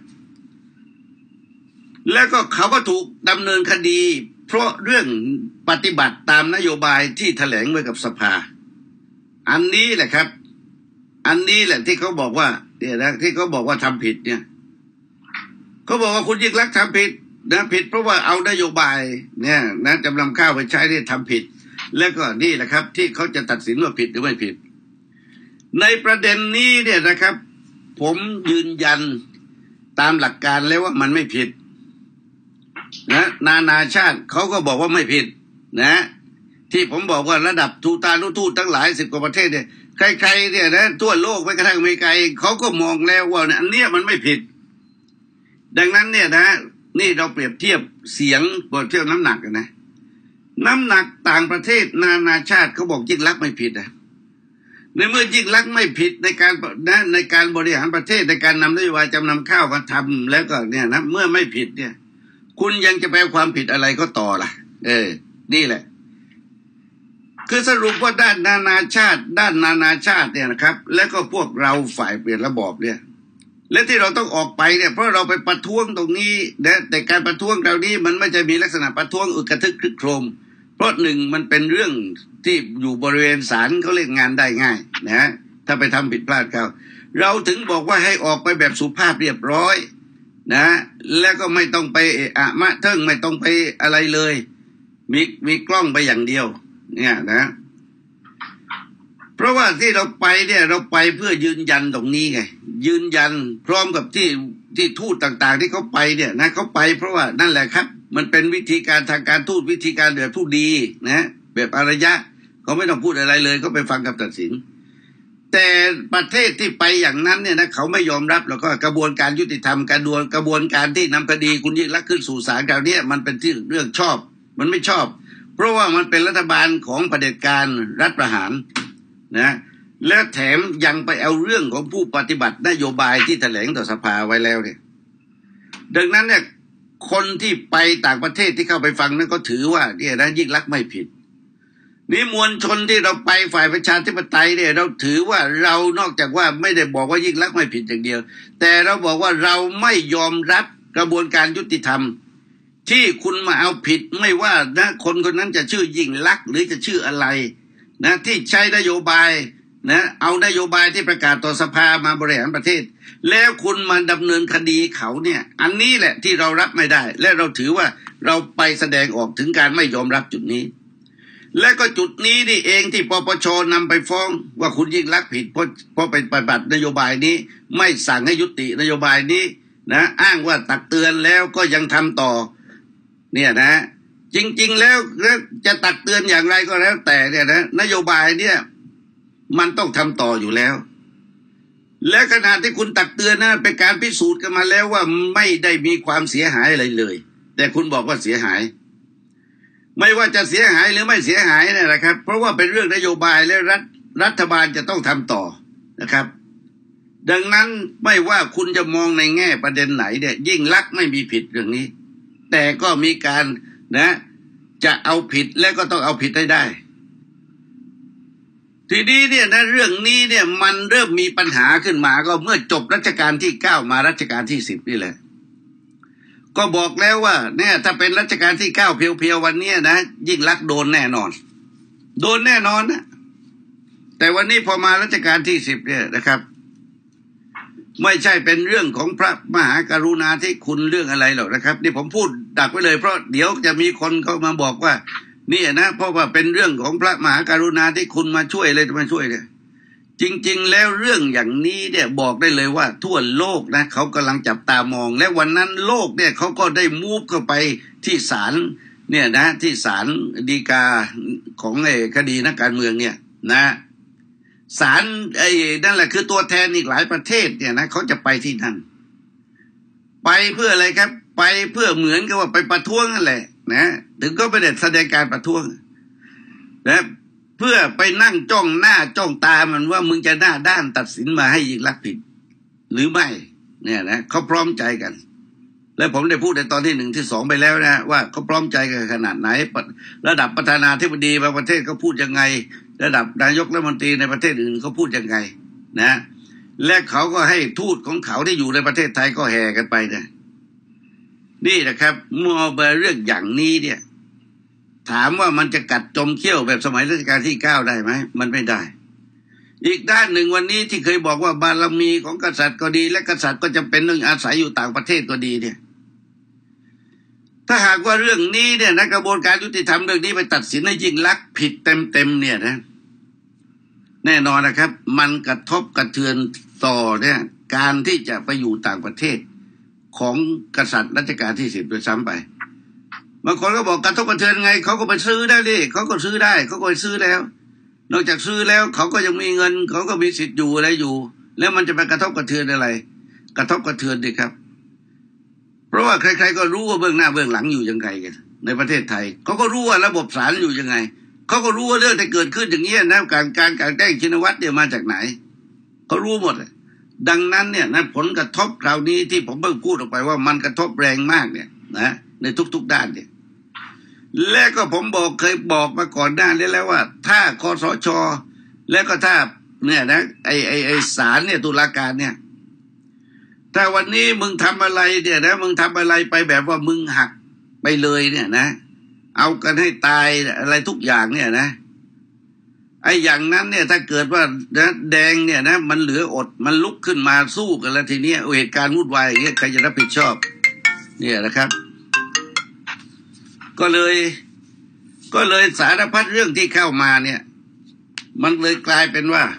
แล้วก็เขาก็ถูกดำเนินคดีเพราะเรื่องปฏิบัติตามนโยบายที่แถลงไว้กับสภาอันนี้แหละครับอันนี้แหละที่เขาบอกว่าเนี่ยนะที่เขาบอกว่าทำผิดเนี่ยเขาบอกว่าคุณยิ่งลักษณ์ทำผิดนะผิดเพราะว่าเอานโยบายเนี่ยนะจำนำข้าวไปใช้ได้ทำผิดแล้วก็นี่แหละครับที่เขาจะตัดสินว่าผิดหรือไม่ผิดในประเด็นนี้เนี่ยนะครับผมยืนยันตามหลักการแล้วว่ามันไม่ผิดนะนานาชาติเขาก็บอกว่าไม่ผิดนะที่ผมบอกว่าระดับทูตานุทูตทั้งหลาย10 กว่าประเทศเนี่ยใครๆเนี่ยนะทั่วโลกไปกระทั่งอเมริกาเองเขาก็มองแล้วว่าอันเนี้ยมันไม่ผิดดังนั้นเนี่ยนะนี่เราเปรียบเทียบเสียงเปรียบเทียบน้ำหนักนะน้ำหนักต่างประเทศนานาชาติเขาบอกยิ่งลักษณ์ไม่ผิดนะในเมื่อยิ่งลักษณ์ไม่ผิดในการบริหารประเทศในการนำนโยบายจำนำข้าวมาทำแล้วก็เนี่ยนะเมื่อไม่ผิดเนี่ยคุณยังจะไปเอาความผิดอะไรก็ต่อล่ะนี่แหละคือสรุปว่าด้านนานาชาติเนี่ยนะครับแล้วก็พวกเราฝ่ายเปลี่ยนระบอบเนี่ยและที่เราต้องออกไปเนี่ยเพราะเราไปประท้วงตรงนี้นะแต่การประท้วงเรานี้มันไม่จะมีลักษณะประท้วงอึกกระทึกครึกโครมเพราะหนึ่งมันเป็นเรื่องที่อยู่บริเวณศาลเขาเล่นงานได้ง่ายนะถ้าไปทำผิดพลาดเขาเราถึงบอกว่าให้ออกไปแบบสุภาพเรียบร้อยนะแล้วก็ไม่ต้องไปมะเทิงไม่ต้องไปอะไรเลยมีกล้องไปอย่างเดียวเนี่ยนะเพราะว่าที่เราไปเนี่ยเราไปเพื่อยืนยันตรงนี้ไงยืนยันพร้อมกับที่ทูตต่างๆที่เขาไปเนี่ยนะเขาไปเพราะว่านั่นแหละครับมันเป็นวิธีการทางการทูตวิธีการแบบผู้ดีนะแบบอารยะเขาไม่ต้องพูดอะไรเลยเขาไปฟังคำตัดสินแต่ประเทศที่ไปอย่างนั้นเนี่ยนะเขาไม่ยอมรับแล้วก็กระบวนการยุติธรรมกระบวนการที่นำคดีคุณยิ่งลักษณ์ขึ้นสู่ศาลคราวนี้มันเป็นที่เรื่องชอบมันไม่ชอบเพราะว่ามันเป็นรัฐบาลของเผด็จการรัฐประหารนะและแถมยังไปเอาเรื่องของผู้ปฏิบัตินโยบายที่แถลงต่อสภาไว้แล้วเนี่ยดังนั้นเนี่ยคนที่ไปต่างประเทศที่เข้าไปฟังนั้นก็ถือว่าเนี่ยนะยิ่งลักษณ์ไม่ผิดนี่มวลชนที่เราไปฝ่ายประชาธิปไตยเนี่ยเราถือว่าเรานอกจากว่าไม่ได้บอกว่ายิ่งลักษณ์ไม่ผิดอย่างเดียวแต่เราบอกว่าเราไม่ยอมรับกระบวนการยุติธรรมที่คุณมาเอาผิดไม่ว่านะคนคนนั้นจะชื่อยิ่งลักษณ์หรือจะชื่ออะไรนะที่ใช้นโยบายนะเอานโยบายที่ประกาศต่อสภามาบริหารประเทศแล้วคุณมาดำเนินคดีเขาเนี่ยอันนี้แหละที่เรารับไม่ได้และเราถือว่าเราไปแสดงออกถึงการไม่ยอมรับจุดนี้และก็จุดนี้นี่เองที่ปปชนำไปฟ้องว่าคุณยิ่งลักษณ์ผิดเพราะเป็นปฏิบัตินโยบายนี้ไม่สั่งให้ยุตินโยบายนี้นะอ้างว่าตักเตือนแล้วก็ยังทำต่อเนี่ยนะจริงๆแล้วจะตักเตือนอย่างไรก็แล้วแต่เนี่ยนะนโยบายเนี่ยมันต้องทำต่ออยู่แล้วและขณะที่คุณตักเตือนนะเป็นการพิสูจน์กันมาแล้วว่าไม่ได้มีความเสียหายอะไรเลยแต่คุณบอกว่าเสียหายไม่ว่าจะเสียหายหรือไม่เสียหายเนี่ยนะครับเพราะว่าเป็นเรื่องนโยบายและรัฐบาลจะต้องทำต่อนะครับดังนั้นไม่ว่าคุณจะมองในแง่ประเด็นไหนเนี่ยยิ่งลักษณ์ไม่มีผิดเรื่องนี้แต่ก็มีการนะจะเอาผิดและก็ต้องเอาผิดให้ได้ทีนี้เนี่ยนะเรื่องนี้เนี่ยมันเริ่มมีปัญหาขึ้นมาก็เมื่อจบรัชกาลที่9มารัชกาลที่10นี่แหละก็บอกแล้วว่าเนี่ยถ้าเป็นรัชกาลที่9เพียวๆวันนี้นะยิ่งลักษณ์โดนแน่นอนนะแต่วันนี้พอมารัชกาลที่10เนี่ยนะครับไม่ใช่เป็นเรื่องของพระมหากรุณาธิคุณเรื่องอะไรหรอกนะครับนี่ผมพูดดักไว้เลยเพราะเดี๋ยวจะมีคนเขามาบอกว่านี่นะเพราะว่าเป็นเรื่องของพระมหากรุณาธิคุณมาช่วยเลยมาช่วยเนี่ยจริงๆแล้วเรื่องอย่างนี้เนี่ยบอกได้เลยว่าทั่วโลกนะเขากำลังจับตามองและวันนั้นโลกเนี่ยเขาก็ได้มูฟเข้าไปที่ศาลเนี่ยนะที่ศาลฎีกาของคดีนักการเมืองเนี่ยนะศาลนั่นแหละคือตัวแทนอีกหลายประเทศเนี่ยนะเขาจะไปที่นั่นไปเพื่ออะไรครับไปเพื่อเหมือนกับว่าไปประท้วงนั่นแหละนะถึงก็ไม่ได้แสดงการประท้วงนะเพื่อไปนั่งจ้องหน้าจ้องตามันว่ามึงจะหน้าด้านตัดสินมาให้ยิ่งลักษณ์ผิดหรือไม่เนี่ยนะเขาพร้อมใจกันและผมได้พูดในตอนที่1ที่2ไปแล้วนะว่าเขาพร้อมใจกันขนาดไหนระดับประธานาธิบดีบางประเทศเขาพูดยังไงระดับนายกรัฐมนตรีในประเทศอื่นเขาพูดยังไงนะและเขาก็ให้ทูตของเขาที่อยู่ในประเทศไทยก็แห่กันไปนะนี่นะครับเมื่อเรื่องอย่างนี้เนี่ยถามว่ามันจะกัดจมเขี้ยวแบบสมัยรัชกาลที่9ได้ไหมมันไม่ได้อีกด้านหนึ่งวันนี้ที่เคยบอกว่าบารมีของกษัตริย์ก็ดีและกษัตริย์ก็จะเป็นต้องอาศัยอยู่ต่างประเทศก็ดีเนี่ยถ้าหากว่าเรื่องนี้เนี่ยนะกระบวนการยุติธรรมเรื่องนี้ไปตัดสินให้ยิ่งลักษณ์ผิดเต็มเนี่ยนะแน่นอนนะครับมันกระทบกระเทือนต่อเนี่ยการที่จะไปอยู่ต่างประเทศของกษัตริย์รัชกาลที่10โดยซ้ำไปบางคนก็บอกกระทบกระเทือนไงเขาก็ไปซื้อได้ดิเขาก็ซื้อได้เขาก็ไปซื้อแล้วนอกจากซื้อแล้วเขาก็ยังมีเงินเขาก็มีสิทธิ์อยู่อะไรอยู่แล้วมันจะไปกระทบกระเทือนอะไรกระทบกระเทือนดิครับเพราะว่าใครๆก็รู้ว่าเบื้องหน้าเบื้องหลังอยู่ยังไงกันในประเทศไทยเขาก็รู้ว่าระบบศาลอยู่ยังไงเขาก็รู้ว่าเรื่องที่เกิดขึ้นอย่างนี้นะการแกล้งชินวัตรเนี่ยมาจากไหนเขารู้หมดดังนั้นเนี่ยนะผลกระทบคราวนี้ที่ผมเพิ่งพูดออกไปว่ามันกระทบแรงมากเนี่ยนะในทุกๆด้านเนี่ยและก็ผมเคยบอกมาก่อนหน้านี้แล้วว่าถ้าคสช.และก็ถ้าเนี่ยนะไอศาลเนี่ยตุลาการเนี่ยถ้าวันนี้มึงทำอะไรเนี่ยนะมึงทำอะไรไปแบบว่ามึงหักไปเลยเนี่ยนะเอากันให้ตายอะไรทุกอย่างเนี่ยนะไอ้อย่างนั้นเนี่ยถ้าเกิดว่านะแดงเนี่ยนะมันเหลืออดมันลุกขึ้นมาสู้กันแล้วทีเนี้ยเหตุการณ์วุ่นวายอย่างเงี้ยใครจะรับผิดชอบเนี่ยนะครับก็เลยสารพัดเรื่องที่เข้ามาเนี่ยมันเลยกลายเป็นว่า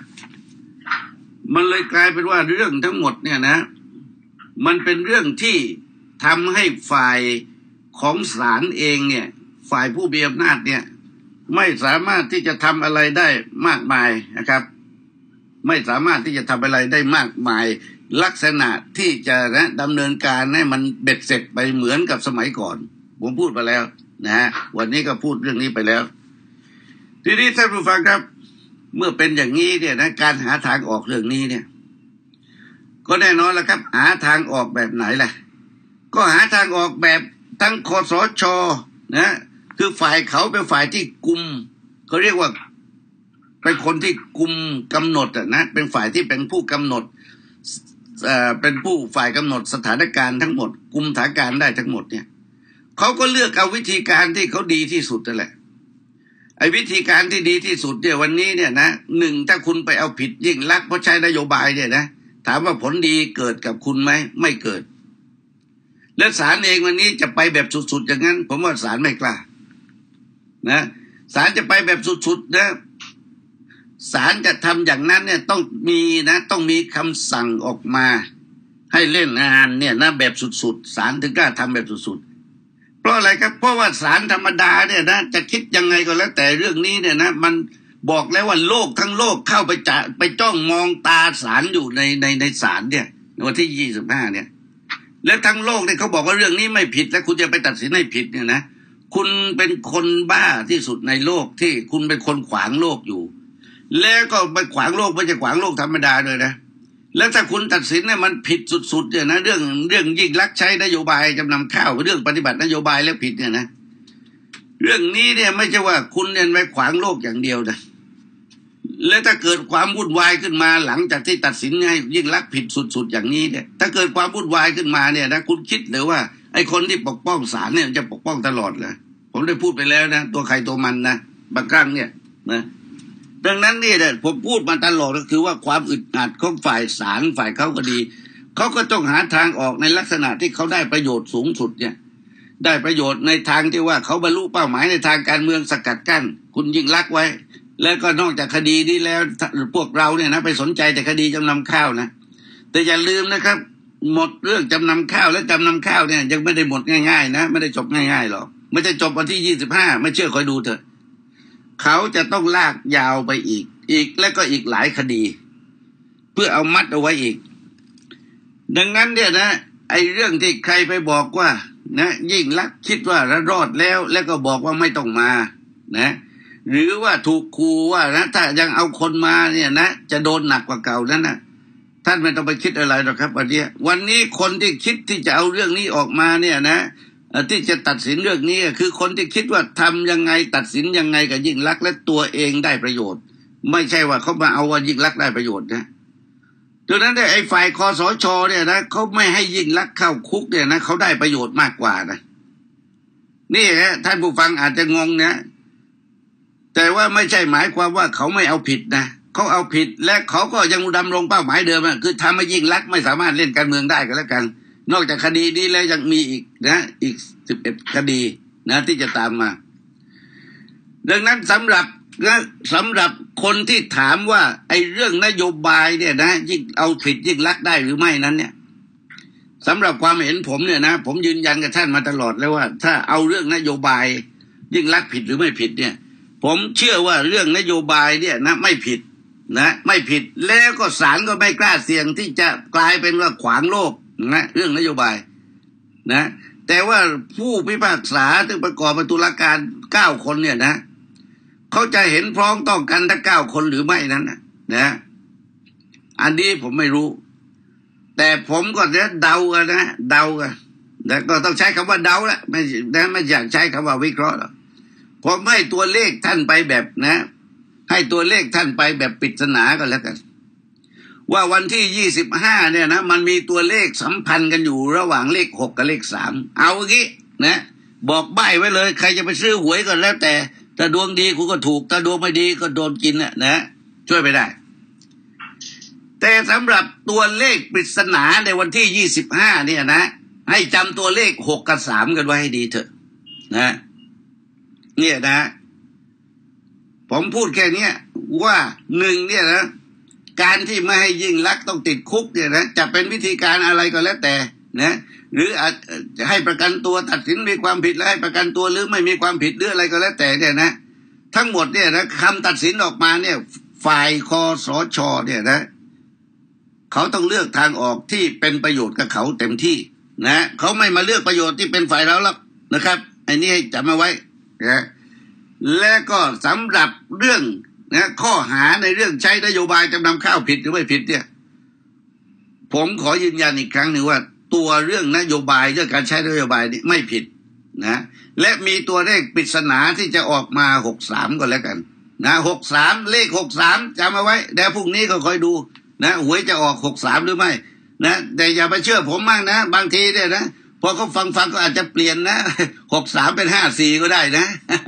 เรื่องทั้งหมดเนี่ยนะมันเป็นเรื่องที่ทำให้ฝ่ายของศาลเองเนี่ยฝ่ายผู้มีอำนาจเนี่ยไม่สามารถที่จะทำอะไรได้มากมายนะครับไม่สามารถที่จะทำอะไรได้มากมายลักษณะที่จะนะดำเนินการให้มันเบ็ดเสร็จไปเหมือนกับสมัยก่อนผมพูดไปแล้วนะฮะวันนี้ก็พูดเรื่องนี้ไปแล้วทีนี้ท่านผู้ฟังครับเมื่อเป็นอย่างนี้เนี่ยนะการหาทางออกเรื่องนี้เนี่ยก็แน่นอนแล้วครับหาทางออกแบบไหนล่ะก็หาทางออกแบบทั้งคสช.นะคือฝ่ายเขาเป็นฝ่ายที่กุมเขาเรียกว่าเป็นคนที่กุมกำหนดนะเป็นฝ่ายที่เป็นผู้กำหนดเป็นผู้ฝ่ายกำหนดสถานการณ์ทั้งหมดกุมสถานการณ์ได้ทั้งหมดเนี่ยเขาก็เลือกเอาวิธีการที่เขาดีที่สุดนั่นแหละไอ้วิธีการที่ดีที่สุดเนี่ยวันนี้เนี่ยนะหนึ่งถ้าคุณไปเอาผิดยิ่งลักษณ์เพราะใช้นโยบายเนี่ยนะถามว่าผลดีเกิดกับคุณไหมไม่เกิดและศาลเองวันนี้จะไปแบบสุดๆอย่างนั้นผมว่าศาลไม่กล้านะศาลจะไปแบบสุดๆนะศาลจะทำอย่างนั้นเนี่ยต้องมีคำสั่งออกมาให้เล่นงานเนี่ยนะแบบสุดๆศาลถึงกล้าทำแบบสุดๆเพราะอะไรครับเพราะว่าศาลธรรมดาเนี่ยนะจะคิดยังไงก็แล้วแต่เรื่องนี้เนี่ยนะมันบอกแล้วว่าโลกทั้งโลกเข้าไปจ้องมองตาศาลอยู่ในศาลเนี่ยวันที่25เนี่ยแล้วทั้งโลกเนี่ยเขาบอกว่าเรื่องนี้ไม่ผิดแล้วคุณจะไปตัดสินให้ผิดเนี่ยนะคุณเป็นคนบ้าที่สุดในโลกที่คุณเป็นคนขวางโลกอยู่แล้วก็ไปขวางโลกไม่ใช่ขวางโลกธรรมดาเลยนะแล้วถ้าคุณตัดสินเนี่ยมันผิดสุดๆเนี่ยนะเรื่องยิ่งลักษณ์ใช้นโยบายจำนำข้าวเรื่องปฏิบัตินโยบายแล้วผิดเนี่ยนะเรื่องนี้เนี่ยไม่ใช่ว่าคุณเนี่ยไปขวางโลกอย่างเดียวนะแล้วถ้าเกิดความวุ่นวายขึ้นมาหลังจากที่ตัดสินให้ยิ่งลักษณ์ผิดสุดๆอย่างนี้เนี่ยถ้าเกิดความวุ่นวายขึ้นมาเนี่ยนะคุณคิดหรือว่าไอ้คนที่ปกป้องศาลเนี่ยจะปกป้องตลอดเลยผมได้พูดไปแล้วนะตัวใครตัวมันนะบางครั้งเนี่ยนะดังนั้นนี่เนี่ยผมพูดมาตลอดก็คือว่าความอึดอัดของฝ่ายศาลฝ่ายเขาก็ดีเขาก็ต้องหาทางออกในลักษณะที่เขาได้ประโยชน์สูงสุดเนี่ยได้ประโยชน์ในทางที่ว่าเขาบรรลุเป้าหมายในทางการเมืองสกัดกั้นคุณยิ่งลักษณ์ไว้แล้วก็นอกจากคดีนี้แล้วพวกเราเนี่ยนะไปสนใจแต่คดีจำนำข้าวนะแต่อย่าลืมนะครับหมดเรื่องจำนำข้าวและจำนำข้าวเนี่ยยังไม่ได้หมดง่ายๆนะไม่ได้จบง่ายๆหรอกไม่จะจบวันที่25ไม่เชื่อคอยดูเถอะเขาจะต้องลากยาวไปอีกและก็อีกหลายคดีเพื่อเอามัดเอาไว้อีกดังนั้นเนี่ยนะไอ้เรื่องที่ใครไปบอกว่านะยิ่งลักษณ์คิดว่ารอดแล้วก็บอกว่าไม่ต้องมานะหรือว่าถูกขู่ว่านะถ้ายังเอาคนมาเนี่ยนะจะโดนหนักกว่าเก่านั้นนะท่านไม่ต้องไปคิดอะไรหรอกครับวันนี้คนที่คิดที่จะเอาเรื่องนี้ออกมาเนี่ยนะที่จะตัดสินเรื่องนี้คือคนที่คิดว่าทำยังไงตัดสินยังไงกับยิ่งลักษณ์และตัวเองได้ประโยชน์ไม่ใช่ว่าเขามาเอาว่ายิ่งลักษณ์ได้ประโยชน์นะดังนั้นไอ้ฝ่ายคสช.เนี่ยนะเขาไม่ให้ยิ่งลักษณ์เข้าคุกเนี่ยนะเขาได้ประโยชน์มากกว่านะนี่ฮะท่านผู้ฟังอาจจะงงนะแต่ว่าไม่ใช่หมายความว่าเขาไม่เอาผิดนะเขาเอาผิดและเขาก็ยังดำรงเป้าหมายเดิมคือทำให้ยิ่งลักษณ์ไม่สามารถเล่นการเมืองได้ก็แล้วกันนอกจากคดีนี้แล้วยังมีอีกนะอีก11คดีนะที่จะตามมาดังนั้นสำหรับคนที่ถามว่าไอ้เรื่องนโยบายเนี่ยนะยิ่งเอาผิดยิ่งลักษณ์ได้หรือไม่นั้นเนี่ยสำหรับความเห็นผมเนี่ยนะผมยืนยันกับท่านมาตลอดแล้วว่าถ้าเอาเรื่องนโยบายยิ่งลักษณ์ผิดหรือไม่ผิดเนี่ยผมเชื่อว่าเรื่องนโยบายเนี่ยนะไม่ผิดนะไม่ผิดแล้วก็ศาลก็ไม่กล้าเสี่ยงที่จะกลายเป็นว่าขวางโลกนะเรื่องนโยบายนะแต่ว่าผู้พิพากษาที่ประกอบเป็นตุลาการ9คนเนี่ยนะเขาจะเห็นพ้องต้องกันทั้ง9คนหรือไม่นั้นนะอันนี้ผมไม่รู้แต่ผมก็เดากันนะแล้วก็ต้องใช้คำว่าเดาละไม่อยากใช้คำว่าวิเคราะห์หรอกผมให้ตัวเลขท่านไปแบบนะให้ตัวเลขท่านไปแบบปริศนาก็แล้วกันว่าวันที่25เนี่ยนะมันมีตัวเลขสัมพันธ์กันอยู่ระหว่างเลข6กับเลข3เอาอย่างงี้นะบอกใบ้ไว้เลยใครจะไปซื้อหวยก็แล้วแต่ถ้าดวงดีคุณก็ถูกถ้าดวงไม่ดีก็โดนกินนะช่วยไปได้แต่สำหรับตัวเลขปริศนาในวันที่25เนี่ยนะให้จำตัวเลข6กับ3กันไว้ให้ดีเถอะนะเนี่ยนะผมพูดแค่นี้ว่า1เนี่ยนะการที่ไม่ให้ยิ่งลักษณ์ต้องติดคุกเนี่ยนะจะเป็นวิธีการอะไรก็แล้วแต่นะหรืออาจจะให้ประกันตัวตัดสินมีความผิดแล้วให้ประกันตัวหรือไม่มีความผิดหรืออะไรก็แล้วแต่เนี่ยนะทั้งหมดเนี่ยนะคำตัดสินออกมาเนี่ยฝ่ายคสช.เนี่ยนะเขาต้องเลือกทางออกที่เป็นประโยชน์กับเขาเต็มที่นะเขาไม่มาเลือกประโยชน์ที่เป็นฝ่ายเราหรอกนะครับไอ้นี่ให้จำเอาไว้นะและก็สำหรับเรื่องนะข้อหาในเรื่องใช้นโยบายจำนำข้าวผิดหรือไม่ผิดเนี่ยผมขอยืนยันอีกครั้งหนึ่งว่าตัวเรื่องนโยบายเรื่องการใช้นโยบายนี่ไม่ผิดนะและมีตัวเลขปริศนาที่จะออกมา63ก็แล้วกันนะ63เลข63จำเอาไว้เดี๋ยวพรุ่งนี้ก็คอยดูนะหวยจะออก63หรือไม่นะแต่อย่าไปเชื่อผมมากนะบางทีเนี่ยนะพอเขาฟังก็อาจจะเปลี่ยนนะ63เป็น54ก็ได้นะ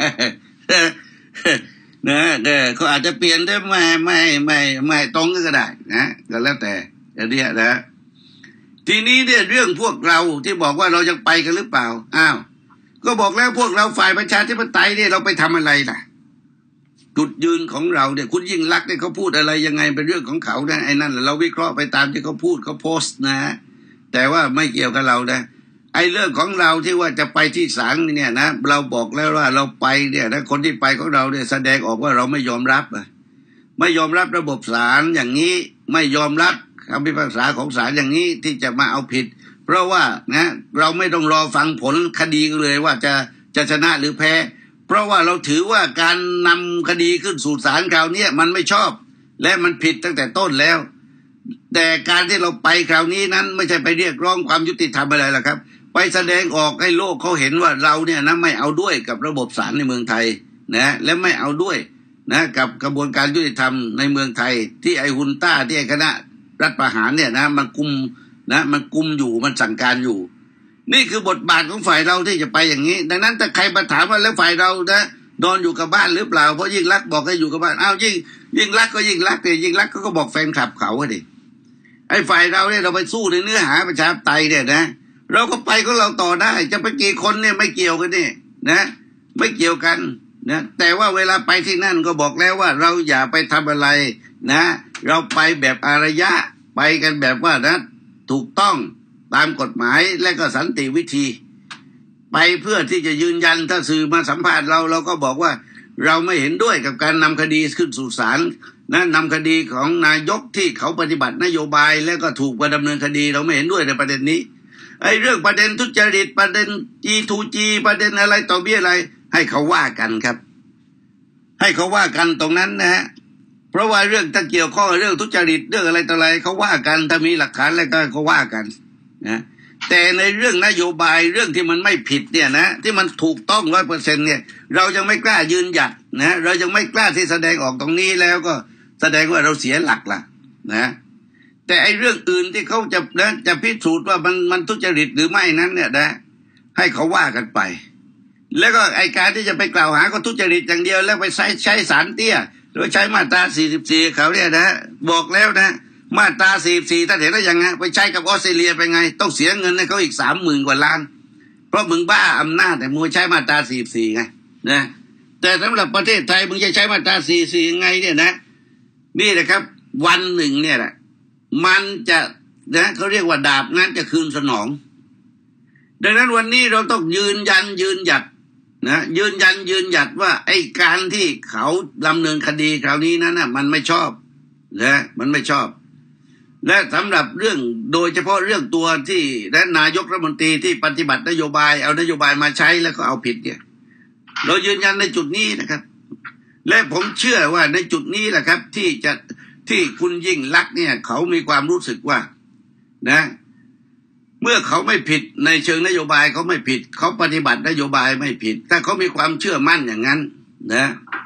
นะเขาอาจจะเปลี่ยนได้ไม่ตรงก็ได้นะก็แล้วแต่อันนี้นะทีนี้เนี่ยเรื่องพวกเราที่บอกว่าเรายังไปกันหรือเปล่าอ้าวก็บอกแล้วพวกเราฝ่ายประชาธิปไตยเนี่ยเราไปทำอะไรล่ะจุดยืนของเราเนี่ยคุณยิ่งลักษณ์เนี่ยเขาพูดอะไรยังไงเป็นเรื่องของเขานะไอ้นั่นเราวิเคราะห์ไปตามที่เขาพูดเขาโพสต์นะแต่ว่าไม่เกี่ยวกับเรานะไอ้เรื่องของเราที่ว่าจะไปที่ศาลเนี่ยนะเราบอกแล้วว่าเราไปเนี่ยนะคนที่ไปของเราเนี่ยแสดงออกว่าเราไม่ยอมรับไม่ยอมรับระบบศาลอย่างนี้ไม่ยอมรับคำพิพากษาของศาลอย่างนี้ที่จะมาเอาผิดเพราะว่านะเราไม่ต้องรอฟังผลคดีเลยว่าจะชนะหรือแพ้เพราะว่าเราถือว่าการนำคดีขึ้นสู่ศาลคราวนี้มันไม่ชอบและมันผิดตั้งแต่ต้นแล้วแต่การที่เราไปคราวนี้นั้นไม่ใช่ไปเรียกร้องความยุติธรรมอะไรหรอกครับไปแสดงออกให้โลกเขาเห็นว่าเราเนี่ยนะไม่เอาด้วยกับระบบศาลในเมืองไทยนะและไม่เอาด้วยนะกับกระบวนการยุติธรรมในเมืองไทยที่ไอ้ฮุนต้าที่ไอ้คณะรัฐประหารเนี่ยนะมันกุมอยู่มันสั่งการอยู่นี่คือบทบาทของฝ่ายเราที่จะไปอย่างนี้ดังนั้นถ้าใครมาถามว่าแล้วฝ่ายเรานะนอนอยู่กับบ้านหรือเปล่าเพราะยิ่งลักษณ์บอกให้อยู่กับบ้านอ้าวยิ่งลักษณ์ก็ยิ่งลักษณ์แต่ยิ่งลักษณ์ก็บอกแฟนคลับเขาดิไอ้ฝ่ายเราเนี่ยเราไปสู้ในเนื้อหาประชาธิปไตยเนี่ยนะเราก็ไปของเราต่อได้จะไปกี่คนเนี่ยไม่เกี่ยวกันนี่นะไม่เกี่ยวกันนะแต่ว่าเวลาไปที่นั่นก็บอกแล้วว่าเราอย่าไปทำอะไรนะเราไปแบบอารยะไปกันแบบว่านะถูกต้องตามกฎหมายและก็สันติวิธีไปเพื่อที่จะยืนยันถ้าสื่อมาสัมภาษณ์เราก็บอกว่าเราไม่เห็นด้วยกับการนำคดีขึ้นสู่ศาลนะนำคดีของนายกที่เขาปฏิบัตินโยบายแล้วก็ถูกดำเนินคดีเราไม่เห็นด้วยในประเด็นนี้ไอ้เรื่องประเด็นทุจริตประเด็น G2G ประเด็นอะไรต่อเบี้ยอะไรให้เขาว่ากันครับให้เขาว่ากันตรงนั้นนะฮะเพราะว่าเรื่องถ้าเกี่ยวข้องเรื่องทุจริตเรื่องอะไรต่ออะไรเขาว่ากันถ้ามีหลักฐานแล้วก็เขาว่ากันนะแต่ในเรื่องนโยบายเรื่องที่มันไม่ผิดเนี่ยนะที่มันถูกต้อง 100% เนี่ยเรายังไม่กล้ายืนหยัดนะเรายังไม่กล้าที่แสดงออกตรงนี้แล้วก็แสดงว่าเราเสียหลักล่ะนะแต่ไอ้เรื่องอื่นที่เขาจะพิสูจน์ว่ามันทุจริตหรือไม่นั้นเนี่ยนะให้เขาว่ากันไปแล้วก็ไอ้การที่จะไปกล่าวหาก็ทุจริตอย่างเดียวแล้วไปใช้สารเตี้ยโดยใช้มาตรา44เขาเนี่ยนะบอกแล้วนะมาตรา44ท่านเห็นได้ยังไงไปใช้กับออสเตรเลียไปไงต้องเสียเงินให้เขาอีก 30,000 กว่าล้านเพราะมึงบ้าอำนาจแต่มึงใช้มาตรา44ไงนะแต่สำหรับประเทศไทยมึงจะใช้มาตรา44ยังไงเนี่ยนะนี่แหละครับวันหนึ่งเนี่ยแหละมันจะนะเขาเรียกว่าดาบนั้นจะคืนสนองดังนั้นวันนี้เราต้องยืนหยัดนะยืนหยัดว่าไอ้การที่เขาดำเนินคดีคราวนี้นั้นนะมันไม่ชอบนะมันไม่ชอบและสำหรับเรื่องโดยเฉพาะเรื่องตัวที่และนายกรัฐมนตรีที่ปฏิบัตินโยบายเอานโยบายมาใช้แล้วก็เอาผิดเนี่ยเรายืนยันในจุดนี้นะครับและผมเชื่อว่าในจุดนี้แหละครับที่คุณยิ่งลักษณ์เนี่ยเขามีความรู้สึกว่านะเมื่อเขาไม่ผิดในเชิงนโยบายเขาไม่ผิดเขาปฏิบัตินโยบายไม่ผิดถ้าเขามีความเชื่อมั่นอย่างนั้นนะ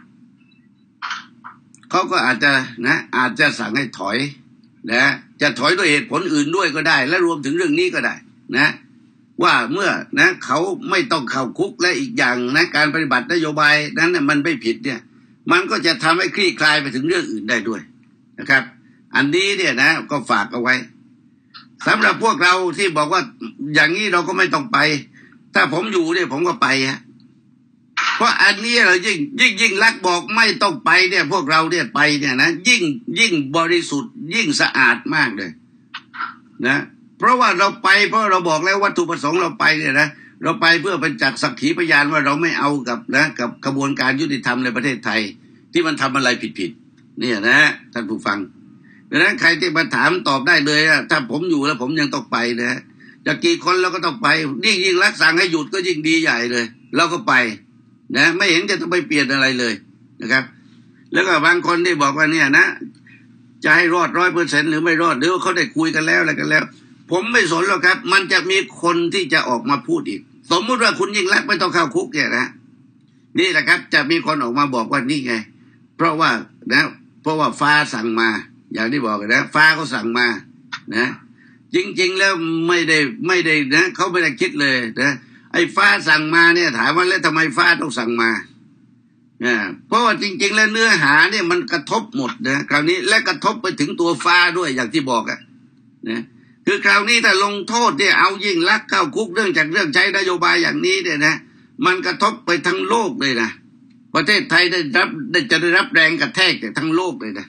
เขาก็อาจจะสั่งให้ถอยนะจะถอยด้วยเหตุผลอื่นด้วยก็ได้และรวมถึงเรื่องนี้ก็ได้นะว่าเมื่อนะเขาไม่ต้องเข้าคุกและอีกอย่างนะการปฏิบัตินโยบายนั้นนะมันไม่ผิดเนี่ยมันก็จะทำให้คลี่คลายไปถึงเรื่องอื่นได้ด้วยนะครับอันนี้เนี่ยนะก็ฝากเอาไว้สำหรับพวกเราที่บอกว่าอย่างนี้เราก็ไม่ต้องไปถ้าผมอยู่เนี่ยผมก็ไปฮะเพราะอันนี้เรายิ่งรักบอกไม่ต้องไปเนี่ยพวกเราเนี่ยไปเนี่ยนะยิ่งบริสุทธิ์ยิ่งสะอาดมากเลยนะเพราะว่าเราไปเพราะเราบอกแล้ววัตถุประสงค์เราไปเนี่ยนะเราไปเพื่อเป็นจักษ์สักขีพยานว่าเราไม่เอากับกับกระบวนการยุติธรรมในประเทศไทยที่มันทำอะไรผิดเนี่ยนะท่านผู้ฟังดังนั้นใครที่มาถามตอบได้เลยถ้าผมอยู่แล้วผมยังต้องไปนะจะกี่คนเราก็ต้องไปยิ่งรักสั่งให้หยุดก็ยิ่งดีใหญ่เลยเราก็ไปนะไม่เห็นจะต้องไปเปลี่ยนอะไรเลยนะครับแล้วก็บางคนที่บอกว่าเนี่ยนะจะให้รอด100%หรือไม่รอดหรือว่าเขาได้คุยกันแล้วอะไรกันแล้วผมไม่สนหรอกครับมันจะมีคนที่จะออกมาพูดอีกสมมุติว่าคุณยิ่งรักไม่ต้องเข้าคุกเนี่ยนะนี่แหละครับจะมีคนออกมาบอกว่านี่ไงเพราะว่าฟ้าสั่งมาอย่างที่บอกนะฟ้าเขาสั่งมานะจริงๆแล้วไม่ได้นะเขาไม่ได้คิดเลยนะไอ้ฟ้าสั่งมาเนี่ยถามว่าแล้วทำไมฟ้าต้องสั่งมาเพราะว่าจริงๆแล้วเนื้อหาเนี่ยมันกระทบหมดนะคราวนี้และกระทบไปถึงตัวฟ้าด้วยอย่างที่บอกนะคือคราวนี้ถ้าลงโทษเนี่ยเอายิ่งลักเข้าคุกเรื่องจากเรื่องใช้นโยบายอย่างนี้เนี่ยนะมันกระทบไปทั้งโลกเลยนะประเทศไทยจะได้รับแรงกระแทกจากทั้งโลกเลยนะ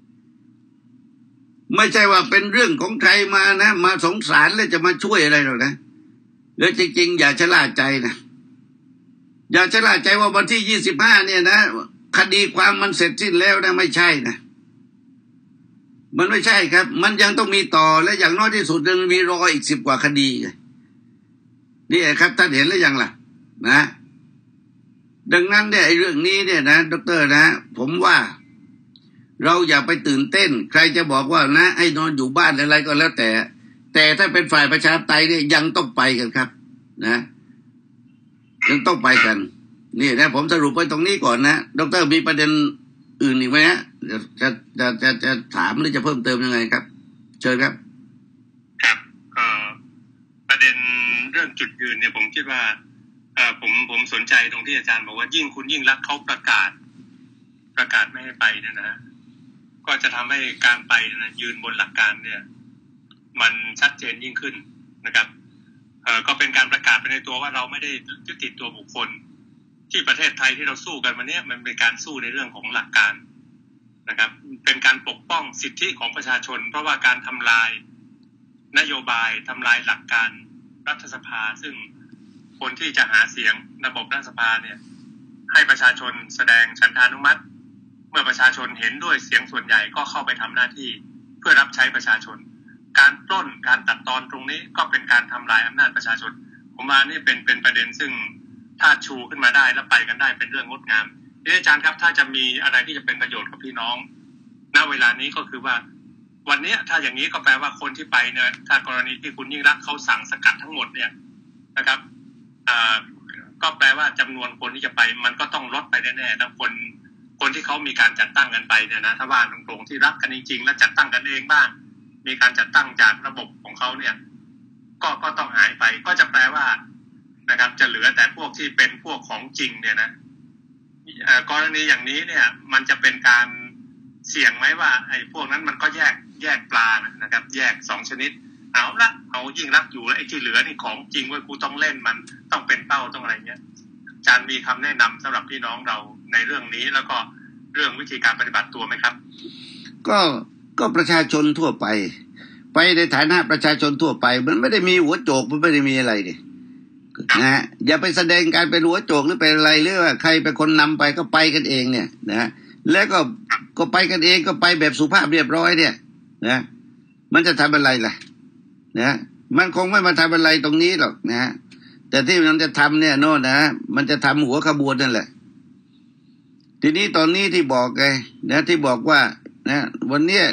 ไม่ใช่ว่าเป็นเรื่องของใครมานะมาสงสารแล้วจะมาช่วยอะไรหรอกนะแล้วจริงๆอย่าชะล่าใจนะอย่าชะล่าใจว่าวันที่25เนี่ยนะคดีความมันเสร็จสิ้นแล้วนะไม่ใช่นะมันไม่ใช่ครับมันยังต้องมีต่อและอย่างน้อยที่สุดยังมีรออีก10 กว่าคดีนี่ครับท่านเห็นแล้วยังล่ะนะดังนั้นเนี่ยไอ้เรื่องนี้เนี่ยนะดร.นะผมว่าเราอย่าไปตื่นเต้นใครจะบอกว่านะให้นอนอยู่บ้านอะไรก็แล้วแต่ถ้าเป็นฝ่ายประชาธิปไตยเนี่ยยังต้องไปกันครับนะยังต้องไปกันนี่นะผมสรุปไปตรงนี้ก่อนนะดร.มีประเด็นอื่นอีกไหมฮะจะถามหรือจะเพิ่มเติมยังไงครับเชิญครับครับประเด็นเรื่องจุดยืนเนี่ยผมคิดว่าผมสนใจตรงที่อาจารย์บอกว่าคุณยิ่งรักเขาประกาศไม่ให้ไปเนี่ยนะก็จะทำให้การไปนะยืนบนหลักการเนี่ยมันชัดเจนยิ่งขึ้นนะครับก็เป็นการประกาศไปในตัวว่าเราไม่ได้ยึดติดตัวบุคคลที่ประเทศไทยที่เราสู้กันวันนี้มันเป็นการสู้ในเรื่องของหลักการนะครับเป็นการปกป้องสิทธิของประชาชนเพราะว่าการทำลายนโยบายทำลายหลักการรัฐสภาซึ่งคนที่จะหาเสียงระบบรัฐสภาเนี่ยให้ประชาชนแสดงฉันทานุมัติเมื่อประชาชนเห็นด้วยเสียงส่วนใหญ่ก็เข้าไปทำหน้าที่เพื่อรับใช้ประชาชนการปล้นการตัดตอนตรงนี้ก็เป็นการทำลายอำนาจประชาชนผมว่านี่เป็นประเด็นซึ่งถ้าชูขึ้นมาได้แล้วไปกันได้เป็นเรื่องงดงามอาจารย์ครับถ้าจะมีอะไรที่จะเป็นประโยชน์กับพี่น้องณเวลานี้ก็คือว่าวันนี้ถ้าอย่างนี้ก็แปลว่าคนที่ไปเนี่ยถ้ากรณีที่คุณยิ่งรักเขาสั่งสกัดทั้งหมดเนี่ยนะครับก็แปลว่าจำนวนคนที่จะไปมันก็ต้องลดไปแน่ๆแล้วคนที่เขามีการจัดตั้งกันไปเนี่ยนะถ้าว่าตรงๆที่รักกันจริงๆและจัดตั้งกันเองบ้างมีการจัดตั้งจากระบบของเขาเนี่ยก็ต้องหายไปก็จะแปลว่านะครับจะเหลือแต่พวกที่เป็นพวกของจริงเนี่ยนะกรณีอย่างนี้เนี่ยมันจะเป็นการเสี่ยงไหมว่าไอ้พวกนั้นมันก็แยกปลานะครับแยก2ชนิดเอายิ่งรักอยู่แล้วไอ้ที่เหลือนี่ของจริงว่ากูต้องเล่นมันต้องเป็นเป้าต้องอะไรเงี้ยอาจารย์มีคำแนะนำสำหรับพี่น้องเราในเรื่องนี้แล้วก็เรื่องวิธีการปฏิบัติตัวไหมครับก็ประชาชนทั่วไปในฐานะประชาชนทั่วไปมันไม่ได้มีหัวโจกมันไม่ได้มีอะไรดินะอย่าไปแสดงการเป็นหัวโจกหรือเป็นอะไรหรือว่าใครเป็นคนนำไปก็ไปกันเองเนี่ยนะแล้วก็ไปกันเองก็ไปแบบสุภาพเรียบร้อยเนี่ยนะมันจะทำอะไรล่ะนะมันคงไม่มาทำอะไรตรงนี้หรอกนะแต่ที่มันจะทำเนี่ยโน่นนะมันจะทำหัวขบวนนั่นแหละทีนี้ตอนนี้ที่บอกไงนะที่บอกว่านะวันนี้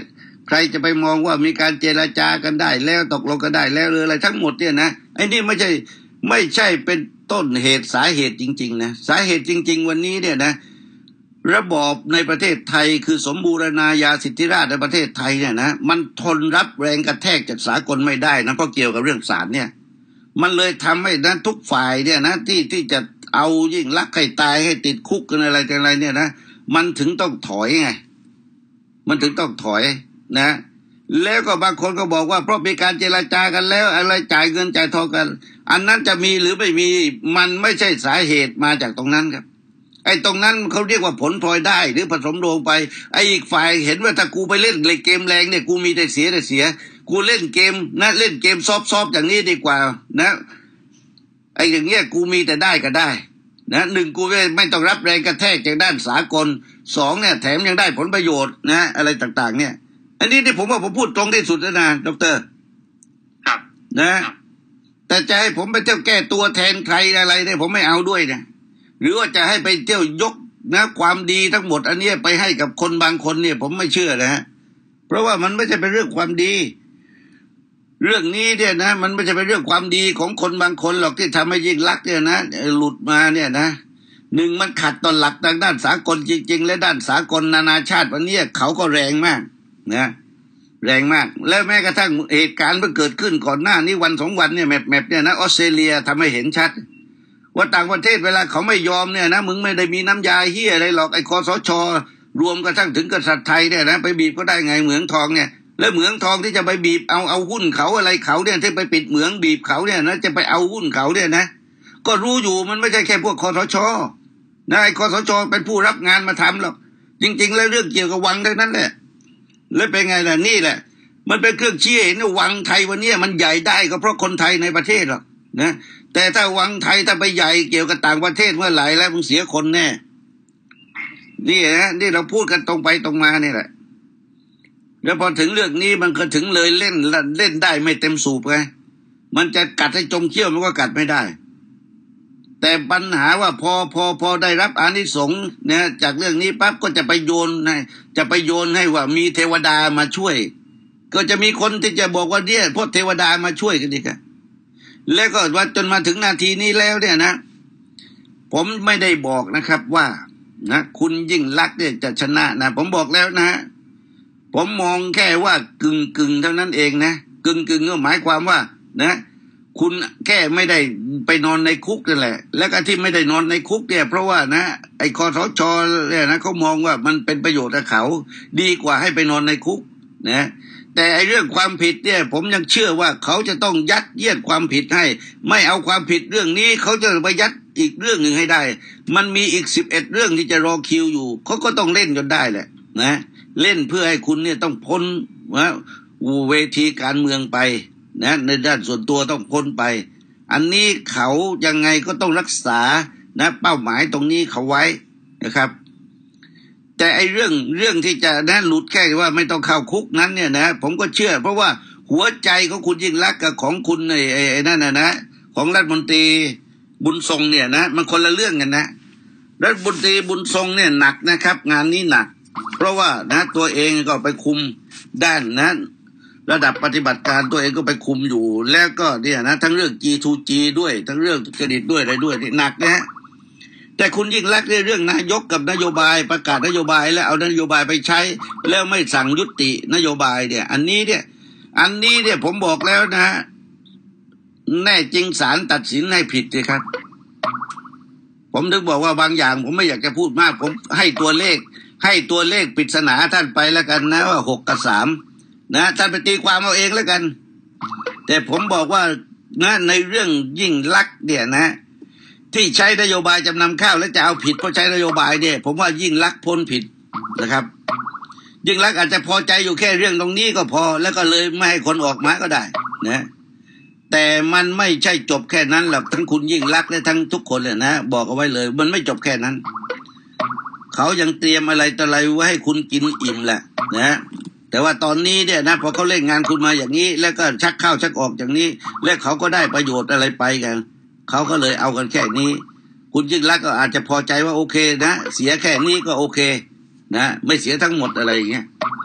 ใครจะไปมองว่ามีการเจรจากันได้แล้วตกลงกันได้แล้วหรืออะไรทั้งหมดเนี่ยนะไอ้นี่ไม่ใช่เป็นต้นเหตุสาเหตุจริงๆนะสาเหตุจริงๆวันนี้เนี่ยนะระบอบในประเทศไทยคือสมบูรณาญาสิทธิราชย์ในประเทศไทยเนี่ยนะมันทนรับแรงกระแทกจากสากลไม่ได้นะเพราะเกี่ยวกับเรื่องศาลเนี่ยมันเลยทำให้นะทุกฝ่ายเนี่ยนะที่จะเอายิ่งลักษณ์ให้ตายให้ติดคุกกันอะไรกันอะไรเนี่ยนะมันถึงต้องถอยไงมันถึงต้องถอยนะแล้วก็บางคนก็บอกว่าเพราะมีการเจรจากันแล้วอะไรจ่ายเงินจ่ายทองกันอันนั้นจะมีหรือไม่มีมันไม่ใช่สาเหตุมาจากตรงนั้นครับไอ้ตรงนั้นเขาเรียกว่าผลพลอยได้หรือผสมโรงไปไอ้อีกฝ่ายเห็นว่าถ้ากูไปเล่นเกมแรงเนี่ยกูมีแต่เสียกูเล่นเกมนะเล่นเกมซอฟอย่างนี้ดีกว่านะไอ้อย่างเงี้ยกูมีแต่ได้ก็ได้นะหนึ่งกูไม่ต้องรับแรงกระแทกจากด้านสากลสองเนี่ยแถมยังได้ผลประโยชน์นะอะไรต่างๆเนี่ยอันนี้ที่ผมว่าผมพูดตรงที่สุดแล้วนะดร. ครับนะแต่จะให้ผมไปเที่ยวแก้ตัวแทนใครอะไรเนี่ยผมไม่เอาด้วยนะหรือว่าจะให้ไปเที่ยวยกนะความดีทั้งหมดอันนี้ไปให้กับคนบางคนเนี่ยผมไม่เชื่อนะฮะเพราะว่ามันไม่ใช่เป็นเรื่องความดีเรื่องนี้เนี่ยนะมันไม่ใช่เป็นเรื่องความดีของคนบางคนหรอกที่ทำให้ยิ่งลักษณ์เนี่ยนะหลุดมาเนี่ยนะหนึ่งมันขัดต่อหลักทางด้านสากลจริงๆและด้านสากลนานาชาติวันนี้เขาก็แรงมากนะแรงมากแล้วแม้กระทั่งเหตุการณ์มันเกิดขึ้นก่อนหน้านี้วันสองวันเนี่ยแมปเนี่ยนะออสเตรเลียทำให้เห็นชัดว่าต่างประเทศเวลาเขาไม่ยอมเนี่ยนะมึงไม่ได้มีน้ำยาเหี้ยอะไรหรอกไอ้คสช.รวมกระทั่งถึงกษัตริย์ไทยเนี่ยนะไปบีบก็ได้ไงเหมืองทองเนี่ยแล้วเหมืองทองที่จะไปบีบเอาหุ้นเขาอะไรเขาเนี่ยที่ไปปิดเหมืองบีบเขาเนี่ยนะจะไปเอาหุ้นเขาเนี่ยนะก็รู้อยู่มันไม่ใช่แค่พวกคสช.นะไอ้คสช.เป็นผู้รับงานมาทำหรอกจริงๆแล้วเรื่องเกี่ยวกับวังเท่านั้นแหละแล้วเป็นไงล่ะนี่แหละมันเป็นเครื่องชี้เห็นว่าวังไทยวันนี้มันใหญ่ได้ก็เพราะคนไทยในประเทศหรอกนะแต่ถ้าวังไทยถ้าไปใหญ่เกี่ยวกับต่างประเทศเมื่อไหร่แล้วมึงเสียคนแน่นี่นะนี่เราพูดกันตรงไปตรงมาเนี่ยแหละแล้วพอถึงเรื่องนี้มันก็ถึงเลยเล่นได้ไม่เต็มสูบไงมันจะกัดให้จมเขี้ยวมันก็กัดไม่ได้แต่ปัญหาว่าพอได้รับอานิสงส์เนี่ยจากเรื่องนี้ปั๊บก็จะไปโยนให้ว่ามีเทวดามาช่วยก็จะมีคนที่จะบอกว่าเนี่ยพวกเทวดามาช่วยกันดีกันแล้วก็ว่าจนมาถึงนาทีนี้แล้วเนี่ยนะผมไม่ได้บอกนะครับว่านะคุณยิ่งลักษณ์เนี่ยจะชนะนะผมบอกแล้วนะผมมองแค่ว่ากึ่งเท่านั้นเองนะกึ่งก็หมายความว่านะคุณแค่ไม่ได้ไปนอนในคุกนั่นแหละแล้วก็ที่ไม่ได้นอนในคุกเนี่ยเพราะว่านะไอ้คสช.เนี่ยนะเขามองว่ามันเป็นประโยชน์กับเขาดีกว่าให้ไปนอนในคุกนะแต่ไอ้เรื่องความผิดเนี่ยผมยังเชื่อว่าเขาจะต้องยัดเยียดความผิดให้ไม่เอาความผิดเรื่องนี้เขาจะไปยัดอีกเรื่องหนึ่งให้ได้มันมีอีก11เรื่องที่จะรอคิวอยู่เขาก็ต้องเล่นจนได้แหละนะเล่นเพื่อให้คุณเนี่ยต้องพ้นเวทีการเมืองไปนะในด้านส่วนตัวต้องพ้นไปอันนี้เขายังไงก็ต้องรักษานะเป้าหมายตรงนี้เขาไว้นะครับแต่ไอ้เรื่องที่จะนะหลุดแค่ว่าไม่ต้องเข้าคุกนั้นเนี่ยนะผมก็เชื่อเพราะว่าหัวใจของคุณยิ่งลักษณ์กับของคุณไอ้นั่นนะของรัฐมนตรีบุญทรงเนี่ยนะมันคนละเรื่องกันนะรัฐมนตรีบุญทรงเนี่ยหนักนะครับงานนี้หนักเพราะว่านะตัวเองก็ไปคุมด้านนะระดับปฏิบัติการตัวเองก็ไปคุมอยู่แล้วก็เนี่ยนะทั้งเรื่อง G2G ด้วยทั้งเรื่องทุจริตด้วยอะไรด้วยหนักนะแต่คุณยิ่งลักษณ์เรื่องนายกกับนโยบายประกาศนโยบายแล้วเอานโยบายไปใช้แล้วไม่สั่งยุตินโยบายเนี่ยอันนี้เนี่ยผมบอกแล้วนะแน่จริงศาลตัดสินให้ผิดเลยครับผมถึงบอกว่าบางอย่างผมไม่อยากจะพูดมากผมให้ตัวเลขปริศนาท่านไปแล้วกันนะว่า6 กับ 3นะท่านไปตีความเอาเองแล้วกันแต่ผมบอกว่านะในเรื่องยิ่งลักษณ์เนี่ยนะที่ใช้นโยบายจำนำข้าวแล้วจะเอาผิดเพราะใช้นโยบายเนี่ยผมว่ายิ่งลักษณ์พ้นผิดนะครับยิ่งลักษณ์อาจจะพอใจอยู่แค่เรื่องตรงนี้ก็พอแล้วก็เลยไม่ให้คนออกมาก็ได้นะแต่มันไม่ใช่จบแค่นั้นหรอกทั้งคุณยิ่งลักษณ์และทั้งทุกคนเลยนะบอกเอาไว้เลยมันไม่จบแค่นั้นเขายังเตรียมอะไรต่ออะไรไว้ให้คุณกินอิ่มแหละนะแต่ว่าตอนนี้เนี่ยนะพอเขาเล่นงานคุณมาอย่างนี้แล้วก็ชักเข้าชักออกอย่างนี้แล้วเขาก็ได้ประโยชน์อะไรไปกันเขาก็เลยเอากันแค่นี้คุณยิ่งลักษณ์ก็อาจจะพอใจว่าโอเคนะเสียแค่นี้ก็โอเคนะไม่เสียทั้งหมดอะไรอย่างเงี้ย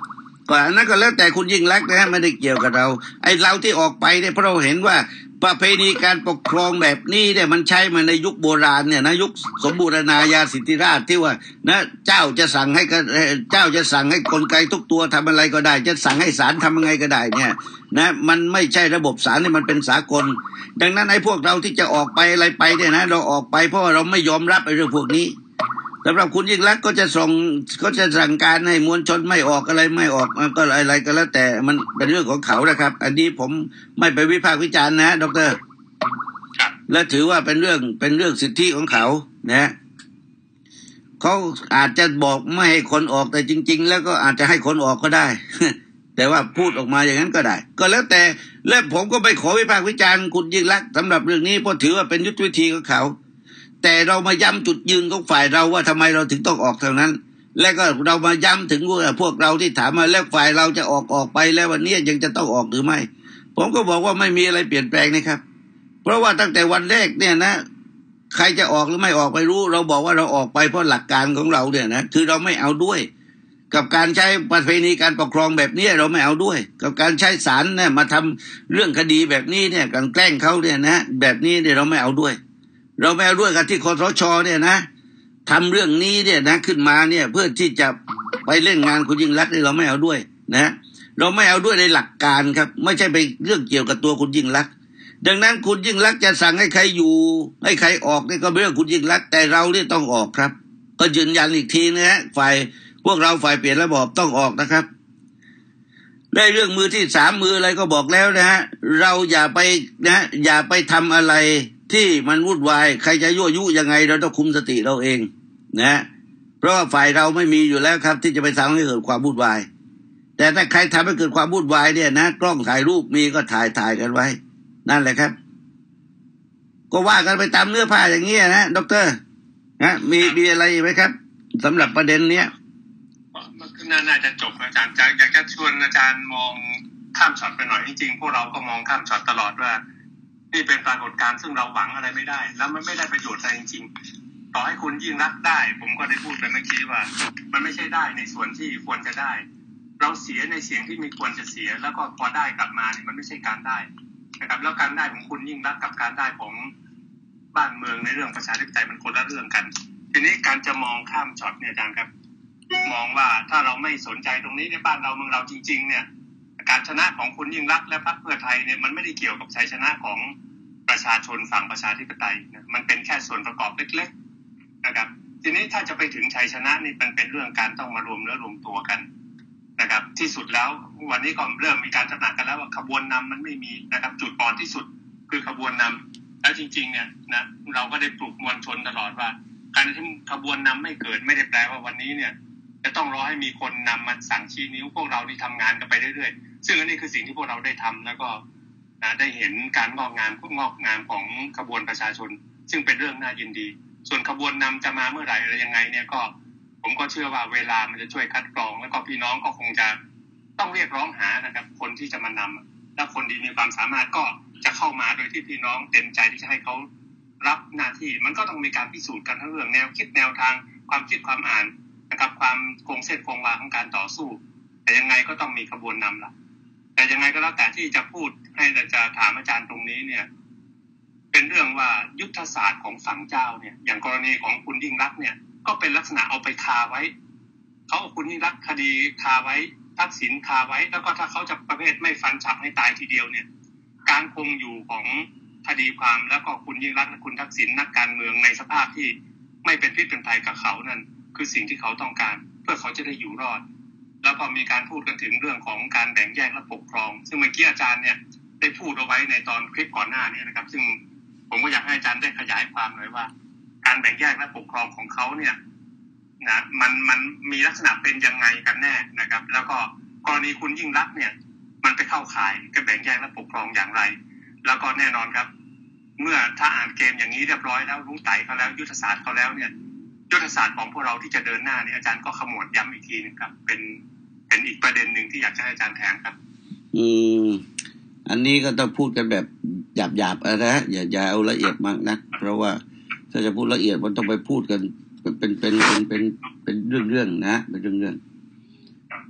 ก็อันนั้นก็แล้วแต่คุณยิ่งรักษณ์นะฮะไม่ได้เกี่ยวกับเราไอ้เราที่ออกไปเนี่ยเพราะเราเห็นว่าประเพณีการปกครองแบบนี้เนี่ยมันใช้มาในยุคโบราณเนี่ยนะยุคสมบูรณาญาสิทธิราชที่ว่านะเจ้าจะสั่งให้กลไกทุกตัวทำอะไรก็ได้จะสั่งให้ศาลทำยังไงก็ได้เนี่ยนะมันไม่ใช่ระบบศาลเนี่ยมันเป็นสากลดังนั้นไอ้พวกเราที่จะออกไปอะไรไปเนี่ยนะเราออกไปเพราะว่าเราไม่ยอมรับไอ้เรื่องพวกนี้สำหรับคุณยิ่งรักษณ์ก็จะสั่งการให้มวลชนไม่ออกอะไรไม่ออกก็อะไรก็แล้วแต่มันเป็นเรื่องของเขานะครับอันนี้ผมไม่ไปวิพากษ์วิจารณ์นะดร.และถือว่าเป็นเรื่องสิทธิของเขานะเขาอาจจะบอกไม่ให้คนออกแต่จริงๆแล้วก็อาจจะให้คนออกก็ได้ แต่ว่าพูดออกมาอย่างนั้นก็ได้ก็แล้วแต่และผมก็ไม่ขอวิพากษ์วิจารณ์คุณยิ่งรักษณ์สำหรับเรื่องนี้เพราะถือว่าเป็นยุทธวิธีของเขาแต่เรามาย้ำจุดยืนของฝ่ายเราว่าทำไมเราถึงต้องออกเท่านั้นและก็เรามาย้ำถึงว่าพวกเราที่ถามมาแล้วฝ่ายเราจะออกไปแล้ววันนี้ยังจะต้องออกหรือไม่ผมก็บอกว่าไม่มีอะไรเปลี่ยนแปลงนะครับเพราะว่าตั้งแต่วันแรกเนี่ยนะใครจะออกหรือไม่ออกไม่รู้เราบอกว่าเราออกไปเพราะหลักการของเราเนี่ยนะคือเราไม่เอาด้วยกับการใช้ประเพณีการปกครองแบบนี้เราไม่เอาด้วยกับการใช้ศาลเนี่ยมาทำเรื่องคดีแบบนี้เนี่ยการแกล้งเขาเนี่ยนะแบบนี้เนี่ยเราไม่เอาด้วยเราไม่เอาด้วยกันที่คสช.เนี่ยนะทำเรื่องนี้เนี่ยนะขึ้นมาเนี่ยเพื่อที่จะไปเล่นงานคุณยิ่งรักษณ์เนี่ยเราไม่เอาด้วยนะเราไม่เอาด้วยในหลักการครับไม่ใช่ไปเรื่องเกี่ยวกับตัวคุณยิ่งรักษณ์ดังนั้นคุณยิ่งรักษณ์จะสั่งให้ใครอยู่ให้ใครออกนี่ก็เป็นเรื่องคุณยิ่งรักษณ์แต่เราเนี่ยต้องออกครับก็ยืนยันอีกทีนะฮะพวกเราฝ่ายเปลี่ยนระบอบต้องออกนะครับได้เรื่องมือที่สามมืออะไรก็บอกแล้วนะฮะเราอย่าไปทำอะไรที่มันวุ่นวายใครจะยั่วยุยังไงเราต้องคุมสติเราเองนะเพราะว่าฝ่ายเราไม่มีอยู่แล้วครับที่จะไปทำให้เกิดความวุ่นวายแต่ถ้าใครทำให้เกิดความวุ่นวายเนี่ยนะกล้องถ่ายรูปมีก็ถ่ายกันไว้นั่นแหละครับก็ว่ากันไปตามเนื้อผ้าอย่างนี้นะดร.นะมีอะไรไหมครับสำหรับประเด็นเนี้ยน่าจะจบอาจารย์อยากจะชวนอาจารย์มองข้ามช็อตไปหน่อยจริงๆพวกเราก็มองข้ามช็อตตลอดว่านี่เป็นปรากฏการณ์ซึ่งเราหวังอะไรไม่ได้แล้วมันไม่ได้ประโยชน์อะไรจริงๆต่อให้คุณยิ่งรักได้ผมก็ได้พูดไปเมื่อกี้ว่ามันไม่ใช่ได้ในส่วนที่ควรจะได้เราเสียในเสียงที่มีควรจะเสียแล้วก็พอได้กลับมานี่มันไม่ใช่การได้นะครับแล้วการได้ของคุณยิ่งรักกับการได้ของบ้านเมืองในเรื่องประชาธิปไตยมันคนละเรื่องกันทีนี้การจะมองข้ามช็อตเนี่ยอาจารย์ครับมองว่าถ้าเราไม่สนใจตรงนี้ในบ้านเราเมืองเราจริงๆเนี่ยการชนะของคุณยิ่งรักและพรรคเพื่อไทยเนี่ยมันไม่ได้เกี่ยวกับชัยชนะของประชาชนฝั่งประชาธิปไตยนะมันเป็นแค่ส่วนประกอบเล็กๆนะครับทีนี้ถ้าจะไปถึงชัยชนะนี่มันเป็นเรื่องการต้องมารวมเนื้อรวมตัวกันนะครับที่สุดแล้ววันนี้ก็เริ่มมีการตระหนักกันแล้วว่าขบวนนำมันไม่มีนะครับจุดอ่อนที่สุดคือขบวนนำแล้วจริงๆเนี่ยนะเราก็ได้ปลุกมวลชนตลอดว่าการที่ขบวนนำไม่เกิดไม่ได้แปลว่าวันนี้เนี่ยจะต้องรอให้มีคนนำมาสั่งชี้นิ้วพวกเราที่ทำงานกันไปเรื่อยๆซึ่งอันนี้คือสิ่งที่พวกเราได้ทำแล้วก็ได้เห็นการงอกงามของขบวนประชาชนซึ่งเป็นเรื่องน่ายินดีส่วนขบวนนำจะมาเมื่อไหร่อะไรยังไงเนี่ยก็ผมก็เชื่อว่าเวลามันจะช่วยคัดกรองแล้วก็พี่น้องก็คงจะต้องเรียกร้องหานะครับคนที่จะมานำและคนดีมีความสามารถก็จะเข้ามาโดยที่พี่น้องเต็มใจที่จะให้เขารับหน้าที่มันก็ต้องมีการพิสูจน์กันทั้งเรื่องแนวคิดแนวทางความคิดความอ่านนะครับความคงเส้นคงวาของการต่อสู้แต่ยังไงก็ต้องมีขบวนนำล่ะแต่ยังไงก็แล้วแต่ที่จะพูดให้จะถามอาจารย์ตรงนี้เนี่ยเป็นเรื่องว่ายุทธศาสตร์ของฝั่งเจ้าเนี่ยอย่างกรณีของคุณยิ่งรักษณ์เนี่ยก็เป็นลักษณะเอาไปคาไว้เขาเอาคุณยิ่งรักษณ์คดีคาไว้ทักษิณคาไว้แล้วก็ถ้าเขาจะประเภทไม่ฟันฉับให้ตายทีเดียวเนี่ยการคงอยู่ของคดีความแล้วก็คุณยิ่งรักษณ์และคุณทักษิณนักการเมืองในสภาพที่ไม่เป็นพิษเป็นภัยกับเขานั่นคือสิ่งที่เขาต้องการเพื่อเขาจะได้อยู่รอดแล้วก็มีการพูดกันถึงเรื่องของการแบ่งแยกและปกครองซึ่งเมื่อกี้อาจารย์เนี่ยได้พูดเอาไว้ในตอนคลิปก่อนหน้านี้นะครับซึ่งผมก็อยากให้อาจารย์ได้ขยายความหน่อยว่าการแบ่งแยกและปกครองของเขาเนี่ยนะมันมีลักษณะเป็นยังไงกันแน่นะครับแล้วก็กรณีคุณยิ่งรักษณ์เนี่ยมันไปเข้าข่ายการแบ่งแยกและปกครองอย่างไรแล้วก็แน่นอนครับเมื่อถ้าอ่านเกมอย่างนี้เรียบร้อยแล้วรู้ไต่เขาแล้วยุทธศาสตร์เขาแล้วเนี่ยยุทธศาสตร์ของพวกเราที่จะเดินหน้าเนี่ยอาจารย์ก็ขมวดย้ำอีกทีนึงครับเป็นอีกประเด็นหนึ่งที่อยากจะให้อาจารย์แทนครับอันนี้ก็ต้องพูดกันแบบหยาบๆนะอย่าเอาละเอียดมากนักเพราะว่าถ้าจะพูดละเอียดมันต้องไปพูดกันเป็นเรื่องนะเป็นเรื่อง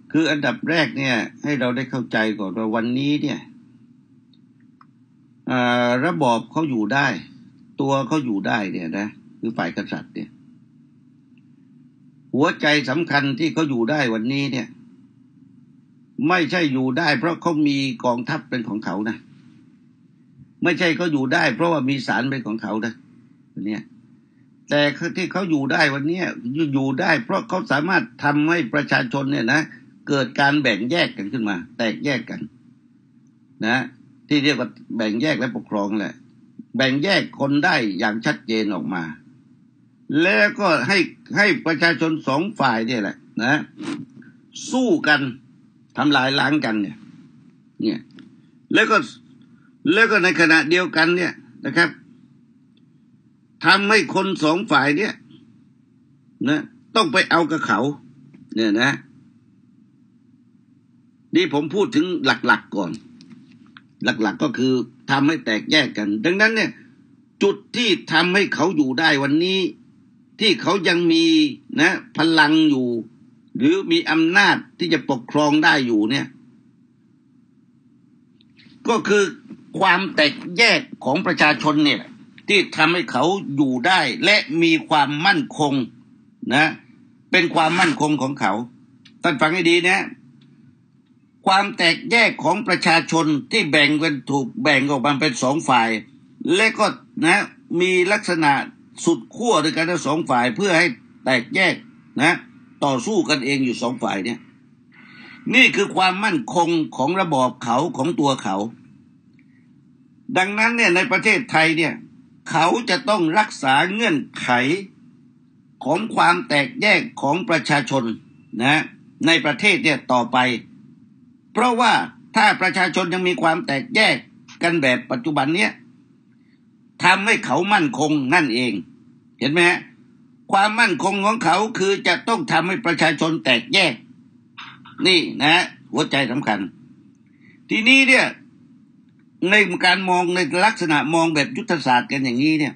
คืออันดับแรกเนี่ยให้เราได้เข้าใจก่อนว่าวันนี้เนี่ยระบอบเขาอยู่ได้ตัวเขาอยู่ได้เนี่ยนะคือฝ่ายกษัตริย์เนี่ยหัวใจสำคัญที่เขาอยู่ได้วันนี้เนี่ยไม่ใช่อยู่ได้เพราะเขามีกองทัพเป็นของเขานะไม่ใช่เขาอยู่ได้เพราะว่ามีศาลเป็นของเขานะเนี่ยแต่ที่เขาอยู่ได้วันนี้อยู่ได้เพราะเขาสามารถทำให้ประชาชนเนี่ยนะเกิดการแบ่งแยกกันขึ้นมาแตกแยกกันนะที่เรียกว่าแบ่งแยกและปกครองแหละแบ่งแยกคนได้อย่างชัดเจนออกมาแล้วก็ให้ประชาชนสองฝ่ายเนี่ยแหละนะสู้กันทำลายล้างกันเนี่ยแล้วก็ในขณะเดียวกันเนี่ยนะครับทำให้คนสองฝ่ายเนี่ยนะต้องไปเอากับเขาเนี่ยนะนี่ผมพูดถึงหลักๆก่อนหลักก็คือทำให้แตกแยกกันดังนั้นเนี่ยจุดที่ทำให้เขาอยู่ได้วันนี้ที่เขายังมีนะพลังอยู่หรือมีอำนาจที่จะปกครองได้อยู่เนี่ยก็คือความแตกแยกของประชาชนเนี่ยที่ทำให้เขาอยู่ได้และมีความมั่นคงนะเป็นความมั่นคงของเขาท่านฟังให้ดีนะความแตกแยกของประชาชนที่แบ่งกันถูกแบ่งออกมาเป็นสองฝ่ายและก็นะมีลักษณะสุดขั้วด้วยกันทั้งสองฝ่ายเพื่อให้แตกแยกนะต่อสู้กันเองอยู่สองฝ่ายเนี่ยนี่คือความมั่นคงของระบอบเขาของตัวเขาดังนั้นเนี่ยในประเทศไทยเนี่ยเขาจะต้องรักษาเงื่อนไขของความแตกแยกของประชาชนนะในประเทศเนี่ยต่อไปเพราะว่าถ้าประชาชนยังมีความแตกแยกกันแบบปัจจุบันเนี้ยทำให้เขามั่นคงนั่นเองเห็นไหมฮะความมั่นคงของเขาคือจะต้องทำให้ประชาชนแตกแยกนี่นะหัวใจสำคัญทีนี้เนี่ยในการมองในลักษณะมองแบบยุทธศาสตร์กันอย่างนี้เนี่ย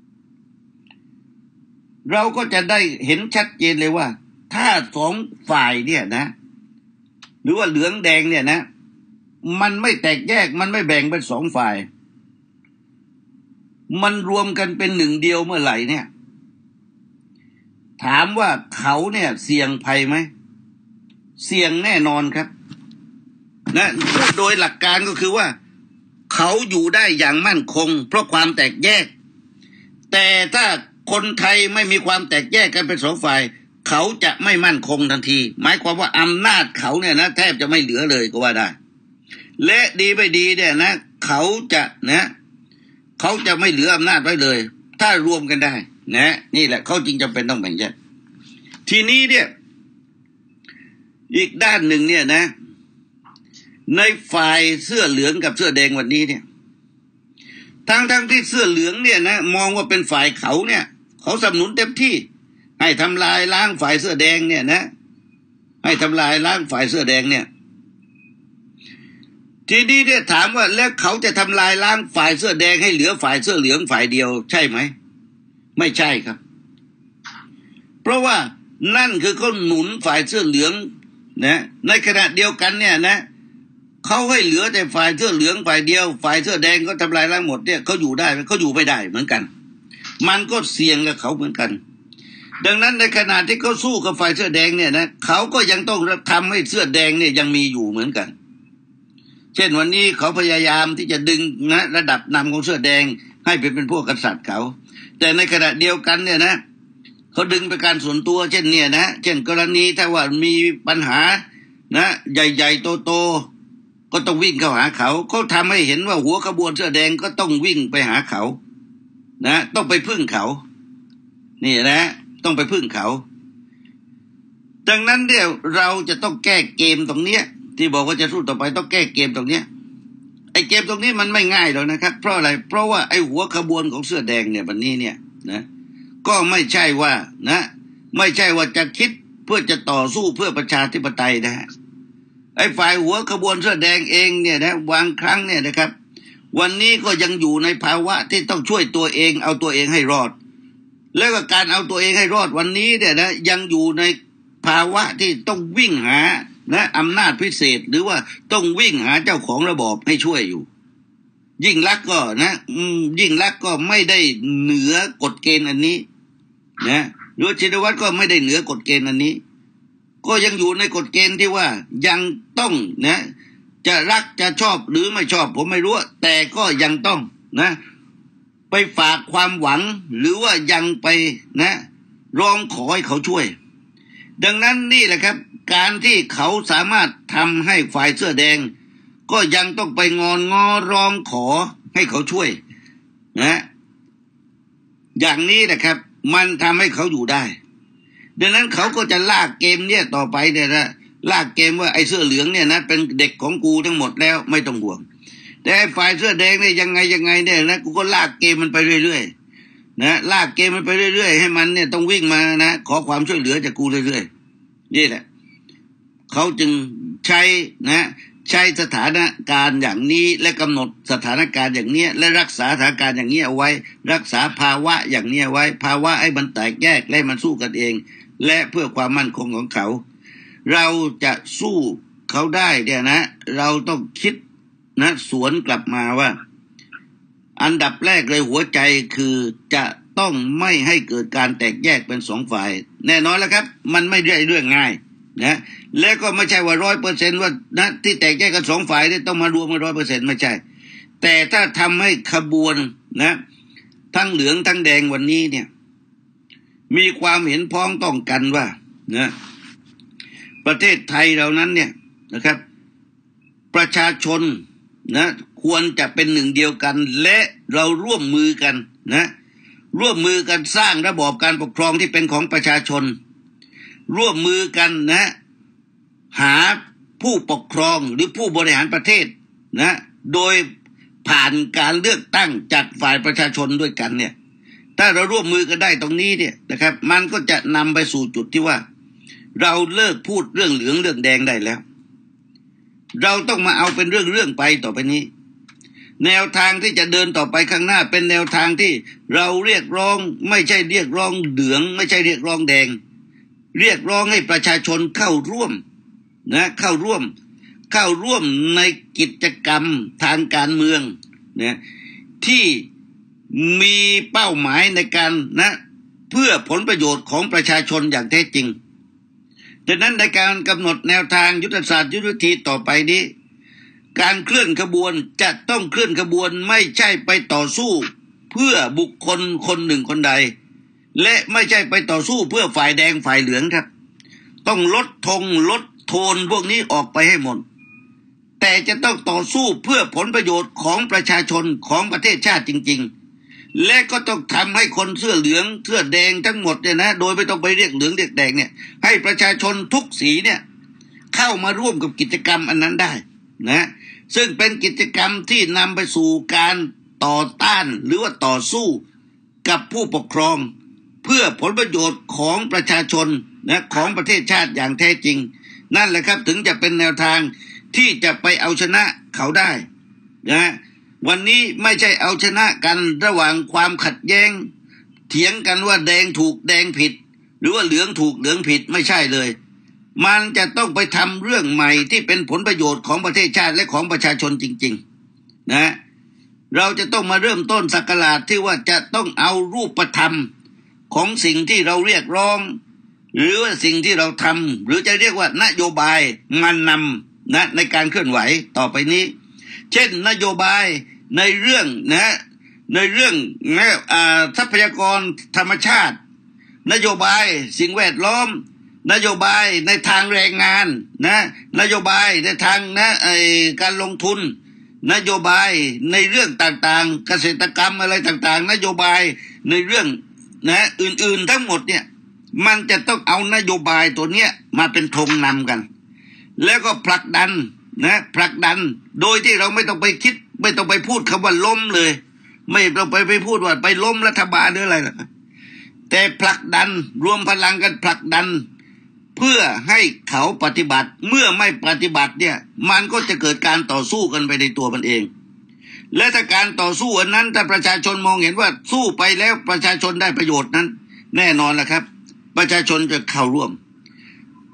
เราก็จะได้เห็นชัดเจนเลยว่าถ้าสองฝ่ายเนี่ยนะหรือว่าเหลืองแดงเนี่ยนะมันไม่แตกแยกมันไม่แบ่งเป็นสองฝ่ายมันรวมกันเป็นหนึ่งเดียวเมื่อไหร่เนี่ยถามว่าเขาเนี่ยเสี่ยงภัยไหมเสี่ยงแน่นอนครับนะพูดโดยหลักการก็คือว่าเขาอยู่ได้อย่างมั่นคงเพราะความแตกแยกแต่ถ้าคนไทยไม่มีความแตกแยกกันเป็นสองฝ่ายเขาจะไม่มั่นคงทันทีหมายความว่าอำนาจเขาเนี่ยนะแทบจะไม่เหลือเลยก็ว่าได้และดีไม่ดีเนี่ยนะเขาจะไม่เหลืออำนาจไว้เลยถ้ารวมกันได้นะนี่แหละเขาจริงจำเป็นต้องแบ่งแยกทีนี้เนี่ยอีกด้านหนึ่งเนี่ยนะในฝ่ายเสื้อเหลืองกับเสื้อแดงวันนี้เนี่ยทั้งที่เสื้อเหลืองเนี่ยนะมองว่าเป็นฝ่ายเขาเนี่ยเขาสนับสนุนเต็มที่ให้ทำลายล้างฝ่ายเสื้อแดงเนี่ยนะให้ทำลายล้างฝ่ายเสื้อแดงเนี่ยทีนี้เนี่ยถามว่าแล้วเขาจะทำลายล้างฝ่ายเสื้อแดงให้เหลือฝ่ายเสื้อเหลืองฝ่ายเดียวใช่ไหมไม่ใช่ครับเพราะว่านั่นคือเขาหนุนฝ่ายเสื้อเหลืองนะในขณะเดียวกันเนี่ยนะเขาให้เหลือแต่ฝ่ายเสื้อเหลืองฝ่ายเดียวฝ่ายเสื้อแดงก็ทำลายล้างหมดเนี่ยเขาอยู่ได้เขาอยู่ไม่ได้เหมือนกันมันก็เสี่ยงกับเขาเหมือนกันดังนั้นในขณะที่เขาสู้กับฝ่ายเสื้อแดงเนี่ยนะเขาก็ยังต้องทำให้เสื้อแดงเนี่ยยังมีอยู่เหมือนกันเช่นวันนี้เขาพยายามที่จะดึงนะระดับนำของเสื้อแดงให้เป็นพวกกษัตริย์เขาแต่ในขณะเดียวกันเนี่ยนะเขาดึงไปการส่วนตัวเช่นเนี่ยนะเช่นกรณีถ้าว่ามีปัญหานะใหญ่ๆโตๆก็ต้องวิ่งเข้าหาเขาทำให้เห็นว่าหัวขบวนเสื้อแดงก็ต้องวิ่งไปหาเขานะต้องไปพึ่งเขานี่นะต้องไปพึ่งเขาดังนั้นเนี่ยเราจะต้องแก้เกมตรงเนี้ยที่บอกว่าจะสู้ต่อไปต้องแก้เกมตรงเนี้ยไอ้เกมตรงนี้มันไม่ง่ายหรอกนะครับเพราะอะไรเพราะว่าไอ้หัวขบวนของเสื้อแดงเนี่ยวันนี้เนี่ยนะก็ไม่ใช่ว่านะไม่ใช่ว่าจะคิดเพื่อจะต่อสู้เพื่อประชาธิปไตยนะฮะไอ้ฝ่ายหัวขบวนเสื้อแดงเองเนี่ยนะบางครั้งเนี่ยนะครับวันนี้ก็ยังอยู่ในภาวะที่ต้องช่วยตัวเองเอาตัวเองให้รอดแล้วก็การเอาตัวเองให้รอดวันนี้เนี่ยนะยังอยู่ในภาวะที่ต้องวิ่งหานะอำนาจพิเศษหรือว่าต้องวิ่งหาเจ้าของระบอบให้ช่วยอยู่ยิ่งลักษณ์ก็นะยิ่งลักษณ์ก็ไม่ได้เหนือกฎเกณฑ์อันนี้นะหรือชินวัตรก็ไม่ได้เหนือกฎเกณฑ์อันนี้ก็ยังอยู่ในกฎเกณฑ์ที่ว่ายังต้องนะจะรักจะชอบหรือไม่ชอบผมไม่รู้แต่ก็ยังต้องนะไปฝากความหวังหรือว่ายังไปนะร้องขอให้เขาช่วยดังนั้นนี่แหละครับการที่เขาสามารถทำให้ฝ่ายเสื้อแดงก็ยังต้องไปงอนง้อร้องขอให้เขาช่วยนะอย่างนี้นะครับมันทำให้เขาอยู่ได้ดังนั้นเขาก็จะลากเกมเนี่ยต่อไปเนี่ยนะลากเกมว่าไอ้เสื้อเหลืองเนี่ยนะเป็นเด็กของกูทั้งหมดแล้วไม่ต้องห่วงแต่ฝ่ายเสื้อแดงเนี่ยยังไงเนี่ยนะกูก็ลากเกมมันไปเรื่อยๆนะลากเกมมันไปเรื่อยๆให้มันเนี่ยต้องวิ่งมานะขอความช่วยเหลือจากกูเรื่อยๆนี่แหละเขาจึงใช้นะใช้สถานการณ์อย่างนี้และกำหนดสถานการณ์อย่างนี้และรักษาสถานการณ์อย่างนี้เอาไว้รักษาภาวะอย่างนี้ไว้ภาวะให้มันแตกแยกและมันสู้กันเองและเพื่อความมั่นคงของเขาเราจะสู้เขาได้เนี่ยนะเราต้องคิดนะสวนกลับมาว่าอันดับแรกเลยหัวใจคือจะต้องไม่ให้เกิดการแตกแยกเป็นสองฝ่ายแน่นอนแล้วครับมันไม่ได้เรื่องง่ายนะและก็ไม่ใช่ว่า100%ว่านะที่แตกแยกกันสองฝ่ายนี่ต้องมารวมกัน 100% ไม่ใช่แต่ถ้าทำให้ขบวนนะทั้งเหลืองทั้งแดงวันนี้เนี่ยมีความเห็นพ้องต้องกันว่านะประเทศไทยเรานั้นเนี่ยนะครับประชาชนนะควรจะเป็นหนึ่งเดียวกันและเราร่วมมือกันนะร่วมมือกันสร้างระบอบการปกครองที่เป็นของประชาชนร่วมมือกันนะหาผู้ปกครองหรือผู้บริหารประเทศนะโดยผ่านการเลือกตั้งจากฝ่ายประชาชนด้วยกันเนี่ยถ้าเราร่วมมือกันได้ตรงนี้เนี่ยนะครับมันก็จะนำไปสู่จุดที่ว่าเราเลิกพูดเรื่องเหลืองเรื่องแดงได้แล้วเราต้องมาเอาเป็นเรื่องไปต่อไปนี้แนวทางที่จะเดินต่อไปข้างหน้าเป็นแนวทางที่เราเรียกร้องไม่ใช่เรียกร้องเหลืองไม่ใช่เรียกร้องแดงเรียกร้องให้ประชาชนเข้าร่วมนะเข้าร่วมในกิจกรรมทางการเมืองนะที่มีเป้าหมายในการนะเพื่อผลประโยชน์ของประชาชนอย่างแท้จริงดังนั้นในการกำหนดแนวทางยุทธศาสตร์ยุทธวิธีต่อไปนี้การเคลื่อนขบวนจะต้องเคลื่อนขบวนไม่ใช่ไปต่อสู้เพื่อบุคคลคนหนึ่งคนใดและไม่ใช่ไปต่อสู้เพื่อฝ่ายแดงฝ่ายเหลืองครับต้องลดธงลดโทนพวกนี้ออกไปให้หมดแต่จะต้องต่อสู้เพื่อผลประโยชน์ของประชาชนของประเทศชาติจริงๆและก็ต้องทำให้คนเสื้อเหลืองเสื้อแดงทั้งหมดเนี่ยนะโดยไม่ต้องไปเรียกเหลืองเรียกแดงเนี่ยให้ประชาชนทุกสีเนี่ยเข้ามาร่วมกับกิจกรรมอันนั้นได้นะซึ่งเป็นกิจกรรมที่นำไปสู่การต่อต้านหรือว่าต่อสู้กับผู้ปกครองเพื่อผลประโยชน์ของประชาชนนะของประเทศชาติอย่างแท้จริงนั่นแหละครับถึงจะเป็นแนวทางที่จะไปเอาชนะเขาได้นะวันนี้ไม่ใช่เอาชนะกันระหว่างความขัดแย้งเถียงกันว่าแดงถูกแดงผิดหรือว่าเหลืองถูกเหลืองผิดไม่ใช่เลยมันจะต้องไปทำเรื่องใหม่ที่เป็นผลประโยชน์ของประเทศชาติและของประชาชนจริงๆนะเราจะต้องมาเริ่มต้นศักราชที่ว่าจะต้องเอารูปธรรมของสิ่งที่เราเรียกร้องหรือว่าสิ่งที่เราทำหรือจะเรียกว่านโยบายมันนำนะในการเคลื่อนไหวต่อไปนี้เช่นนโยบายในเรื่องนะในเรื่องทรัพยากรธรรมชาตินโยบายสิ่งแวดล้อมนโยบายในทางแรงงานนะนโยบายในทางนะการลงทุนนโยบายในเรื่องต่างๆเกษตรกรรมอะไรต่างๆนโยบายในเรื่องนะอื่นๆทั้งหมดเนี่ยมันจะต้องเอานโยบายตัวเนี้ยมาเป็นธงนำกันแล้วก็ผลักดันนะผลักดันโดยที่เราไม่ต้องไปคิดไม่ต้องไปพูดคำว่าล้มเลยไม่ต้องไปพูดว่าไปล้มรัฐบาลหรืออะไรหรอกแต่ผลักดันรวมพลังกันผลักดันเพื่อให้เขาปฏิบัติเมื่อไม่ปฏิบัติเนี่ยมันก็จะเกิดการต่อสู้กันไปในตัวมันเองและถ้าการต่อสู้อันนั้นถ้าประชาชนมองเห็นว่าสู้ไปแล้วประชาชนได้ประโยชน์นั้นแน่นอนแหละครับประชาชนจะเข้าร่วม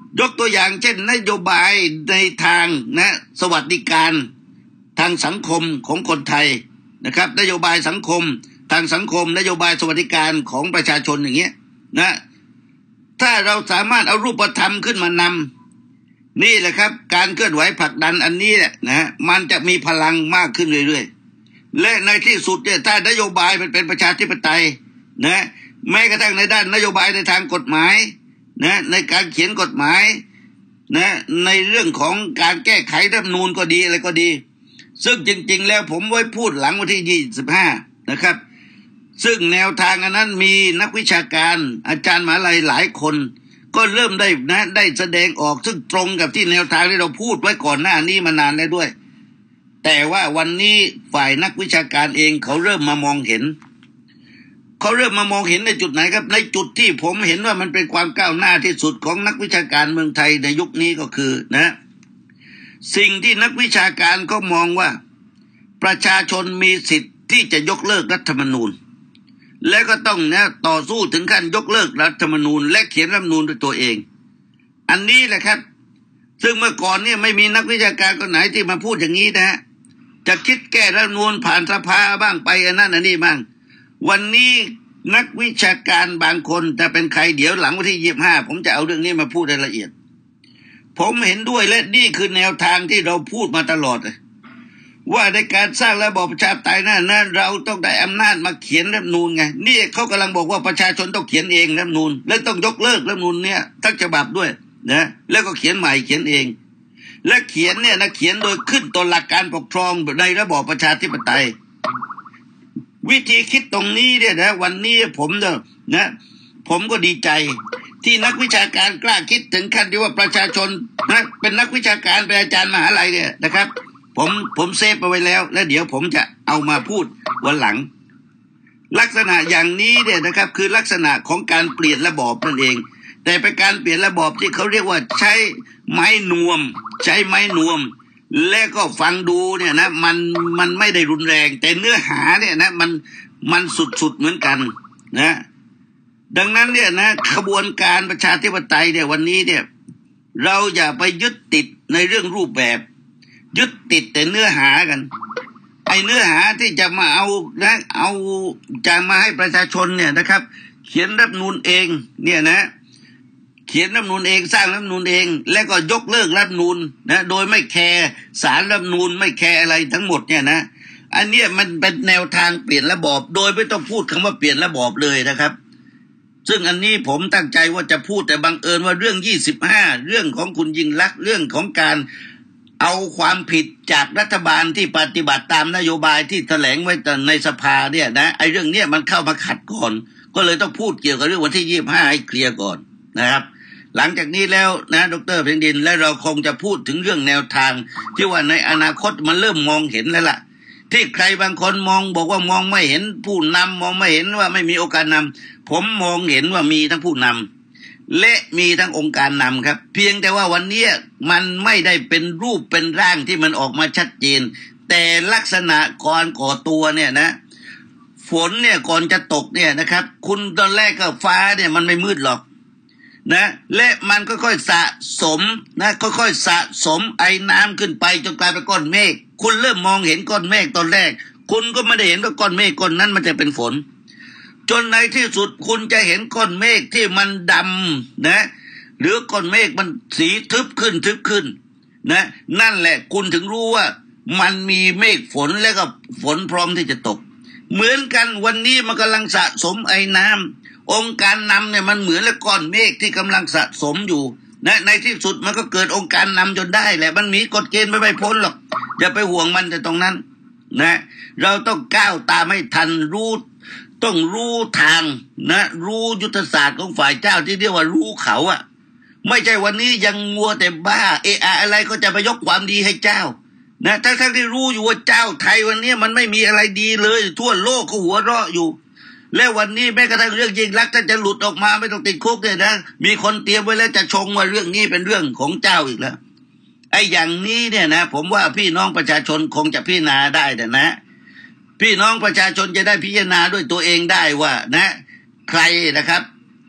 ยกตัวอย่างเช่นนโยบายในทางสวัสดิการทางสังคมของคนไทยนะครับนโยบายสังคมทางสังคมนโยบายสวัสดิการของประชาชนอย่างเงี้ยถ้าเราสามารถเอารูปธรรมขึ้นมานำนี่แหละครับการเคลื่อนไหวผลักดันอันนี้แหละมันจะมีพลังมากขึ้นเรื่อยๆและในที่สุดเนี่ยถ้านโยบายมันเป็นประชาธิปไตยแม้กระทั่งในด้านนโยบายในทางกฎหมายในการเขียนกฎหมายในเรื่องของการแก้ไขรัฐธรรมนูญก็ดีอะไรก็ดีซึ่งจริงๆแล้วผมไว้พูดหลังวันที่25นะครับซึ่งแนวทางอันนั้นมีนักวิชาการอาจารย์มหาวิทยาลัยหลายคนก็เริ่มได้แสดงออกซึ่งตรงกับที่แนวทางที่เราพูดไว้ก่อนหน้านี้มานานแล้วด้วยแต่ว่าวันนี้ฝ่ายนักวิชาการเองเขาเริ่มมามองเห็นในจุดไหนครับในจุดที่ผมเห็นว่ามันเป็นความก้าวหน้าที่สุดของนักวิชาการเมืองไทยในยุคนี้ก็คือสิ่งที่นักวิชาการก็มองว่าประชาชนมีสิทธิ์ที่จะยกเลิกรัฐธรรมนูญและก็ต้องต่อสู้ถึงขั้นยกเลิกรัฐธรรมนูญและเขียนรัฐธรรมนูญด้วยตัวเองอันนี้แหละครับซึ่งเมื่อก่อนเนี่ยไม่มีนักวิชาการคนไหนที่มาพูดอย่างนี้จะคิดแก้รัฐธรรมนูญผ่านสภาบ้างไปอันนั้นอันนี้บ้างวันนี้นักวิชาการบางคนจะเป็นใครเดี๋ยวหลังวันที่25ผมจะเอาเรื่องนี้มาพูดรายละเอียดผมเห็นด้วยและนี่คือแนวทางที่เราพูดมาตลอดว่าในการสร้างระบอบประชาธิปไตยนั้นเราต้องได้อำนาจมาเขียนรัฐธรรมนูญไงนี่เขากำลังบอกว่าประชาชนต้องเขียนเองรัฐธรรมนูญและต้องยกเลิกรัฐธรรมนูญเนี่ยทั้งฉบับด้วยแล้วก็เขียนใหม่เขียนเองและเขียนเนี่ยเขียนโดยขึ้นต้นหลักการปกครองในระบอบประชาธิปไตยวิธีคิดตรงนี้เนี่ยวันนี้ผมก็ดีใจที่นักวิชาการกล้าคิดถึงขั้นที่ว่าประชาชนเป็นนักวิชาการเป็นอาจารย์มหาวิทยาลัยเนี่ยนะครับผมเซฟเอาไว้แล้วและเดี๋ยวผมจะเอามาพูดวันหลังลักษณะอย่างนี้เนี่ยนะครับคือลักษณะของการเปลี่ยนระบอบนั่นเองแต่เป็นการเปลี่ยนระบอบที่เขาเรียกว่าใช้ไม้นวมและก็ฟังดูเนี่ยมันไม่ได้รุนแรงแต่เนื้อหาเนี่ยมันสุดเหมือนกันดังนั้นเนี่ยขบวนการประชาธิปไตยเนี่ยวันนี้เนี่ยเราอย่าไปยึดติดในเรื่องรูปแบบยึดติดแต่เนื้อหากันไอ้เนื้อหาที่จะมาเอาจะมาให้ประชาชนเนี่ยนะครับเขียนรัฐธรรมนูญเองเนี่ยเขียนรัฐธรรมนูญเองสร้างรัฐธรรมนูญเองแล้วก็ยกเลิกรัฐธรรมนูญโดยไม่แคร์ศาลรัฐธรรมนูญไม่แคร์อะไรทั้งหมดเนี่ยอันนี้มันเป็นแนวทางเปลี่ยนระบอบโดยไม่ต้องพูดคำว่าเปลี่ยนระบอบเลยนะครับซึ่งอันนี้ผมตั้งใจว่าจะพูดแต่บังเอิญว่าเรื่อง25เรื่องของคุณยิ่งลักษณ์เรื่องของการเอาความผิดจากรัฐบาลที่ปฏิบัติตามนโยบายที่แถลงไว้ในสภาเนี่ยไอ้เรื่องเนี้ยมันเข้ามาขัดก่อนก็เลยต้องพูดเกี่ยวกับเรื่องวันที่25ให้เคลียร์ก่อนนะครับหลังจากนี้แล้วดร.เพ็ญดินและเราคงจะพูดถึงเรื่องแนวทางที่ว่าในอนาคตมันเริ่มมองเห็นแล้วล่ะที่ใครบางคนบอกว่ามองไม่เห็นผู้นำมองไม่เห็นว่าไม่มีโอกาสนำผมมองเห็นว่ามีทั้งผู้นำและมีทั้งองค์การนำครับเพียงแต่ว่าวันนี้มันไม่ได้เป็นรูปเป็นร่างที่มันออกมาชัดเจนแต่ลักษณะการก่อตัวเนี่ยฝนเนี่ยก่อนจะตกเนี่ยนะครับคุณตอนแรกก็ฟ้าเนี่ยมันไม่มืดหรอกและมันค่อยๆสะสมค่อยๆสะสมไอ้น้ำขึ้นไปจนกลายเป็นก้อนเมฆคุณเริ่มมองเห็นก้อนเมฆตอนแรกคุณก็ไม่ได้เห็นว่าก้อนเมฆก้อนนั้นมันจะเป็นฝนจนในที่สุดคุณจะเห็นก้อนเมฆที่มันดำหรือก้อนเมฆมันสีทึบขึ้นนั่นแหละคุณถึงรู้ว่ามันมีเมฆฝนแล้วก็ฝนพร้อมที่จะตกเหมือนกันวันนี้มันกำลังสะสมไอ้น้ำองค์การนำเนี่ยมันเหมือนและก้อนเมฆที่กำลังสะสมอยู่ในที่สุดมันก็เกิดองค์การนำจนได้แหละมันมีกฎเกณฑ์ไม่พ้นหรอกอย่าไปห่วงมันแต่ตรงนั้นเราต้องก้าวตามให้ทันต้องรู้ทางรู้ยุทธศาสตร์ของฝ่ายเจ้าที่เรียกว่ารู้เขาอะไม่ใช่วันนี้ยังมัวแต่บ้าอะไรก็จะไปยกความดีให้เจ้าทั้งที่รู้อยู่ว่าเจ้าไทยวันนี้มันไม่มีอะไรดีเลยทั่วโลกก็หัวเราะอยู่และวันนี้แม้กระทั่งเรื่องยิ่งลักษณ์ถ้าจะหลุดออกมาไม่ต้องติดคุกเนี่ยมีคนเตรียมไว้แล้วจะชงว่าเรื่องนี้เป็นเรื่องของเจ้าอีกแล้วไอ้อย่างนี้เนี่ยผมว่าพี่น้องประชาชนคงจะพิจารณาได้แต่พี่น้องประชาชนจะได้พิจารณาด้วยตัวเองได้ว่าใครนะครับ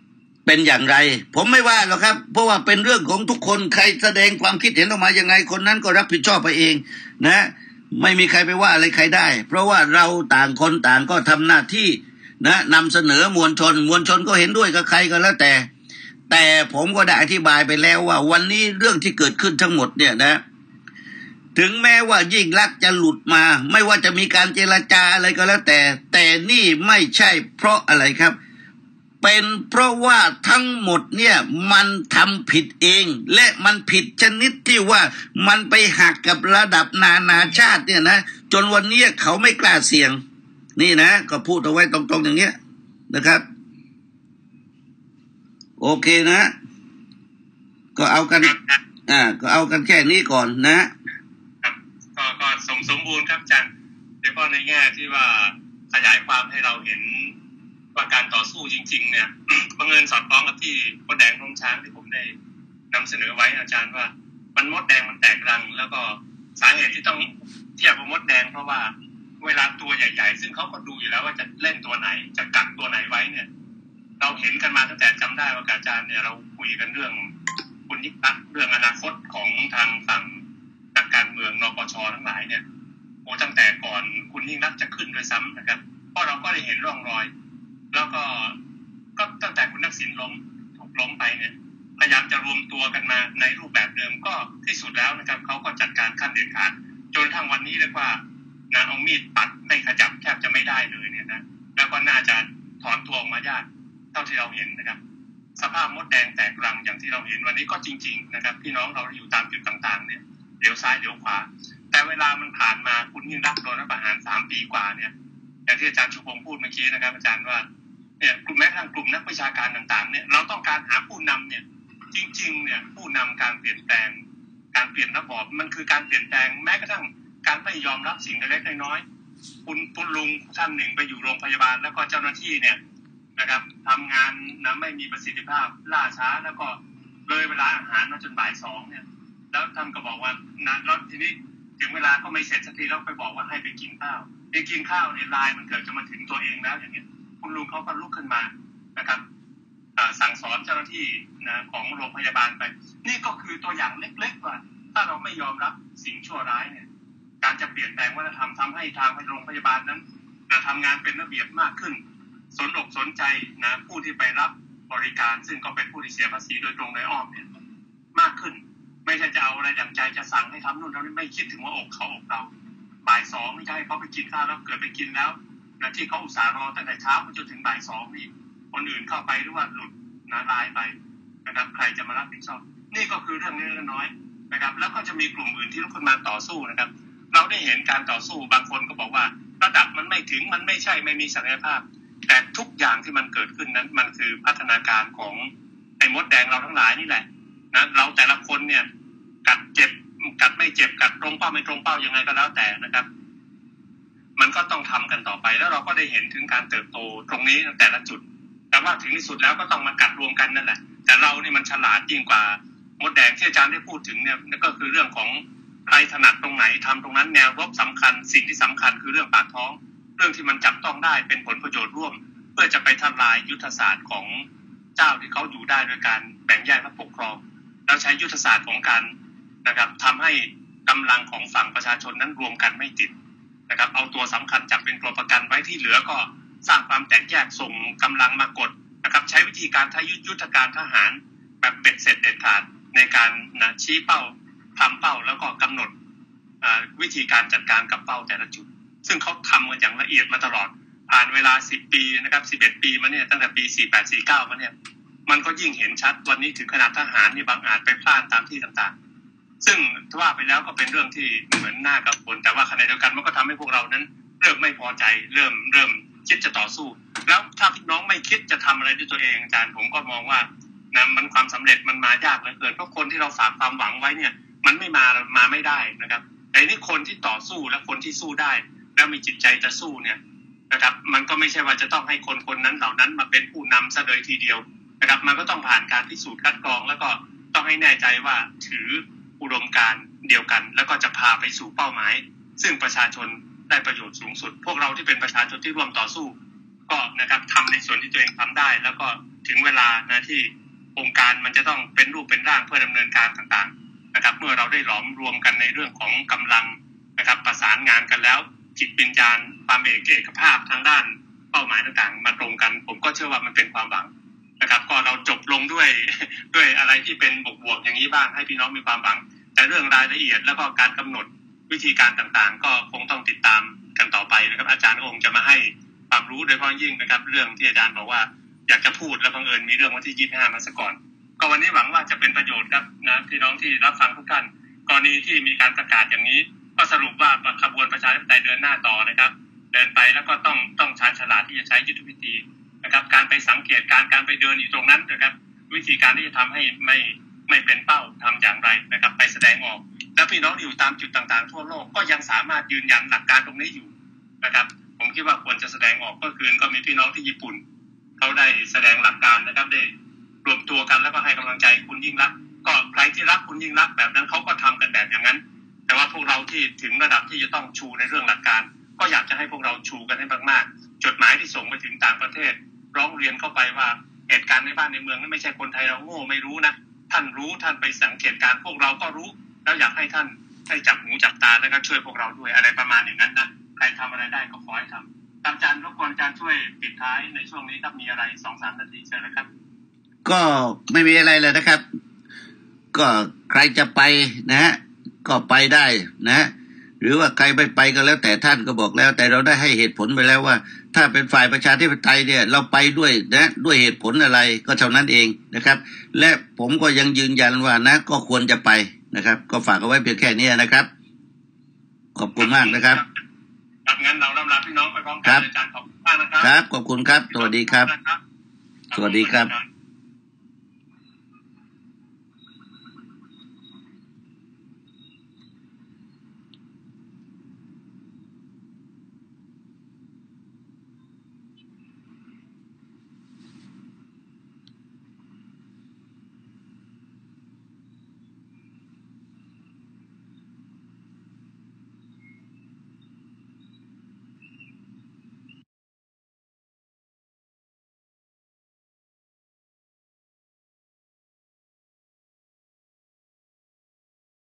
เป็นอย่างไรผมไม่ว่าหรอกครับเพราะว่าเป็นเรื่องของทุกคนใครแสดงความคิดเห็นออกมายังไงคนนั้นก็รับผิดชอบไปเองนะไม่มีใครไปว่าอะไรใครได้เพราะว่าเราต่างคนต่างก็ทำหน้าที่นะนำเสนอมวลชนก็เห็นด้วยกับใครก็แล้วแต่ผมก็ได้อธิบายไปแล้วว่าวันนี้เรื่องที่เกิดขึ้นทั้งหมดเนี่ยนะถึงแม้ว่ายิ่งลักษณ์จะหลุดมาไม่ว่าจะมีการเจรจาอะไรก็แล้วแต่นี่ไม่ใช่เพราะอะไรครับเป็นเพราะว่าทั้งหมดเนี่ยมันทำผิดเองและมันผิดชนิดที่ว่ามันไปหักกับระดับนานาชาติเนี่ยนะจนวันนี้เขาไม่กล้าเสี่ยงนี่นะก็พูดเอาไว้ตรงๆอย่างเงี้ยนะครับโอเคนะก็เอากันก็เอากันแค่นี้ก่อนนะครับก็สมบูรณ์ครับอาจารย์โดยเฉพาะในแง่ที่ว่าขยายความให้เราเห็นว่าการต่อสู้จริงๆเนี่ยบังเอิญสอดคล้องกับที่มดแดงล้มช้างที่ผมได้นำเสนอไว้อาจารย์ว่ามันมดแดงมันแตกรังแล้วก็สาเหตุที่ต้องเทียบกับมดแดงเพราะว่าเวลาตัวใหญ่ๆซึ่งเขาก็ดูอยู่แล้วว่าจะเล่นตัวไหนจะกักตัวไหนไว้เนี่ยเราเห็นกันมาตั้งแต่จำได้ว่าอาจารย์เนี่ยเราคุยกันเรื่องคุณยิ่งรักเรื่องอนาคตของทางฝั่งนักการเมืองนปช.ทั้งหลายเนี่ยโอ้ตั้งแต่ก่อนคุณยิ่งรักจะขึ้นด้วยซ้ำนะครับเพราะเราก็ได้เห็นร่องรอยแล้วก็ตั้งแต่คุณทักษิณถูกล้มไปเนี่ยพยายามจะรวมตัวกันมาในรูปแบบเดิมก็ที่สุดแล้วนะครับเขาก็จัดการขั้นเด็ดขาดจนทั้งวันนี้เรียกว่านะเอามีดปัดไม่ขยับแทบจะไม่ได้เลยเนี่ยนะแล้วก็น่าจะถอนตัวออกมายากเท่าที่เราเห็นนะครับสภาพมดแดงแตกรังอย่างที่เราเห็นวันนี้ก็จริงๆนะครับพี่น้องเราอยู่ตามจุดต่างๆเนี่ยเลี้ยวซ้ายเลี้ยวขวาแต่เวลามันผ่านมาคุณยิ่งรักโดนรัฐประหาร3 ปีกว่าเนี่ยอย่างที่อาจารย์ชูพงศ์พูดเมื่อกี้นะครับอาจารย์ว่าเนี่ยกลุ่มแม้ทางกลุ่มนักวิชาการต่างๆเนี่ยเราต้องการหาผู้นำเนี่ยจริงๆเนี่ยผู้นำการเปลี่ยนแปลงการเปลี่ยนระบอบมันคือการเปลี่ยนแปลงแม้กระทั่งการไม่ยอมรับสิ่งเล็กๆน้อยๆคุณลุงท่านหนึ่งไปอยู่โรงพยาบาลแล้วก็เจ้าหน้าที่เนี่ยนะครับทำงานนะไม่มีประสิทธิภาพล่าช้าแล้วก็เลยเวลาอาหารมาจนบ่าย 2เนี่ยแล้วท่านก็บอกว่านะแล้วทีนี้ถึงเวลาก็ไม่เสร็จสักทีแล้วไปบอกว่าให้ไปกินข้าวเนี่ยลายมันเกิดจะมาถึงตัวเองแล้วอย่างนี้คุณลุงเขาก็ลุกขึ้นมานะครับสั่งสอนเจ้าหน้าที่นะของโรงพยาบาลไปนี่ก็คือตัวอย่างเล็กๆว่าถ้าเราไม่ยอมรับสิ่งชั่วร้ายเนี่ยการจะเปลี่ยนแปลงวัฒนธรรมทำให้ทางโรงพยาบาลนั้นทำงานเป็นระเบียบมากขึ้นสนอกสนใจนะผู้ที่ไปรับบริการซึ่งก็เป็นผู้ที่เสียภาษีโดยตรงโดยอ้อมเนี่ยมากขึ้นไม่ใช่จะเอาอะไรดั่งใจจะสั่งให้ทำนู่นทำนี่ไม่คิดถึงว่าอกเขาอกเราบ่าย 2ไม่ใช่เขาไปกินข้าวแล้วเกิดไปกินแล้วนะที่เขาอุตส่าห์รอตั้งแต่เช้าจนถึงบ่าย 2นี่คนอื่นเข้าไปหรือว่าหลุดนะลายไปนะครับใครจะมารับผิดชอบนี่ก็คือเรื่องเล็กน้อยนะครับแล้วก็จะมีกลุ่มอื่นที่ลุกขึ้นมาต่อสู้นะครับเราได้เห็นการต่อสู้บางคนก็บอกว่าระดับมันไม่ถึงมันไม่ใช่ไม่มีศักยภาพแต่ทุกอย่างที่มันเกิดขึ้นนั้นมันคือพัฒนาการของไอ้มดแดงเราทั้งหลายนี่แหละนะเราแต่ละคนเนี่ยกัดเจ็บกัดไม่เจ็บกัดตรงเป้าไม่ตรงเป้ายังไงก็แล้วแต่นะครับมันก็ต้องทำกันต่อไปแล้วเราก็ได้เห็นถึงการเติบโตตรงนี้แต่ละจุดแต่ว่าถึงที่สุดแล้วก็ต้องมากัดรวมกันนั่นแหละแต่เรานี่มันฉลาดยิ่งกว่ามดแดงที่อาจารย์ได้พูดถึงเนี่ยก็คือเรื่องของใครถนัดตรงไหนทำตรงนั้นแนวรบสำคัญสิ่งที่สำคัญคือเรื่องปากท้องเรื่องที่มันจับต้องได้เป็นผลประโยชน์ร่วมเพื่อจะไปทำลายยุทธศาสตร์ของเจ้าที่เขาอยู่ได้โดยการแบ่งแยกและปกครองแล้วใช้ยุทธศาสตร์ของการนะครับทำให้กำลังของฝั่งประชาชนนั้นรวมกันไม่ติดนะครับเอาตัวสำคัญจับเป็นตัวประกันไว้ที่เหลือก็สร้างความแตกแยกส่งกำลังมากดนะครับใช้วิธีการทยุทธการทหารแบบเบ็ดเสร็จเด็ดขาดในการชี้เป้าทำเป้าแล้วก็กำหนดวิธีการจัดการกับเป้าแต่ละจุดซึ่งเขาทำกันอย่างละเอียดมาตลอดผ่านเวลา10 ปีนะครับ11 ปีมาเนี่ยตั้งแต่ปี48-49มาเนี่ยมันก็ยิ่งเห็นชัดวันนี้ถึงขนาดทหารนี่บางอาจไปพลาดตามที่ต่างๆซึ่งว่าไปแล้วก็เป็นเรื่องที่เหมือนน่ากังวลแต่ว่าขณะเดียวกันมันก็ทำให้พวกเรานั้นเริ่มไม่พอใจเริ่มคิดจะต่อสู้แล้วถ้าพี่น้องไม่คิดจะทำอะไรด้วยตัวเองอาจารย์ผมก็มองว่านะมันความสำเร็จมันมายากเหลือเกินเพราะคนที่เราฝากความหวังไว้เนี่ยมันไม่มาไม่ได้นะครับแต่นี่คนที่ต่อสู้และคนที่สู้ได้แล้วมีจิตใจจะสู้เนี่ยนะครับมันก็ไม่ใช่ว่าจะต้องให้คนนั้นเหล่านั้นมาเป็นผู้นำซะเลยทีเดียวนะครับมันก็ต้องผ่านการพิสูจน์คัดกรองแล้วก็ต้องให้แน่ใจว่าถืออุดมการณ์เดียวกันแล้วก็จะพาไปสู่เป้าหมายซึ่งประชาชนได้ประโยชน์สูงสุดพวกเราที่เป็นประชาชนที่ร่วมต่อสู้ก็นะครับทำในส่วนที่ตัวเองทำได้แล้วก็ถึงเวลานะที่องค์การมันจะต้องเป็นรูปเป็นร่างเพื่อดำเนินการต่างๆนะครับเมื่อเราได้หลอมรวมกันในเรื่องของกำลังนะครับประสานงานกันแล้วจิตวิญญาณความเอกภาพทางด้านเป้าหมายต่างๆมาตรงกันผมก็เชื่อว่ามันเป็นความหวังนะครับก็เราจบลงด้วยอะไรที่เป็นบวกๆอย่างนี้บ้างให้พี่น้องมีความหวังแต่เรื่องรายละเอียดแล้วก็การกำหนดวิธีการต่างๆก็คงต้องติดตามกันต่อไปนะครับอาจารย์ก็คงจะมาให้ความรู้โดยเฉพาะยิ่งนะครับเรื่องที่อาจารย์บอกว่าอยากจะพูดแล้วบังเอิญมีเรื่องวันที่25มาซะก่อนก็วันนี้หวังว่าจะเป็นประโยชน์ครับนะพี่น้องที่รับฟังทุกท่านกรณีที่มีการประกาศอย่างนี้ก็สรุปว่าขบวนประชาธิปไตยเดินหน้าต่อนะครับเดินไปแล้วก็ต้องชาญฉลาดที่จะใช้ยุทธวิธีนะครับการไปสังเกตการไปเดินอยู่ตรงนั้นนะครับวิธีการที่จะทำให้ไม่เป็นเป้าทำอย่างไรนะครับไปแสดงออกแล้วพี่น้องอยู่ตามจุดต่างๆทั่วโลกก็ยังสามารถยืนยันหลักการตรงนี้อยู่นะครับผมคิดว่าควรจะแสดงออกก็คือก็มีพี่น้องที่ญี่ปุ่นเขาได้แสดงหลักการนะครับได้รวมตัวกันแล้วก็ให้กำลังใจคุณยิ่งรักษณ์ก็ใครที่รักคุณยิ่งรักษณ์แบบนั้นเขาก็ทำกันแบบอย่างนั้นแต่ว่าพวกเราที่ถึงระดับที่จะต้องชูในเรื่องหลักการก็อยากจะให้พวกเราชูกันให้มากๆจดหมายที่ส่งไปถึงต่างประเทศร้องเรียนเข้าไปว่าเหตุการณ์ในบ้านในเมืองนั้นไม่ใช่คนไทยเราโง่ไม่รู้นะท่านรู้ท่านไปสังเกตการพวกเราก็รู้แล้วอยากให้ท่านให้จับหูจับตาแล้วก็ช่วยพวกเราด้วยอะไรประมาณอย่างนั้นนะใครทำอะไรได้ก็ขอให้ทำอาจารย์รบกวนอาจารย์ช่วยปิดท้ายในช่วงนี้ครับมีอะไร 2-3 นาทีเชิญนะครับก็ไม่มีอะไรเลยนะครับก็ใครจะไปนะฮะก็ไปได้นะหรือว่าใครไม่ไปก็แล้วแต่ท่านก็บอกแล้วแต่เราได้ให้เหตุผลไปแล้วว่าถ้าเป็นฝ่ายประชาธิปไตยเนี่ยเราไปด้วยนะด้วยเหตุผลอะไรก็เท่านั้นเองนะครับและผมก็ยังยืนยันว่านะก็ควรจะไปนะครับก็ฝากเอาไว้เพียงแค่นี้นะครับขอบคุณมากนะครับครับงั้นเราลาพี่น้องไปพร้อมกันอาจารย์ขอบคุณมากนะครับครับขอบคุณครับสวัสดีครับสวัสดีครับ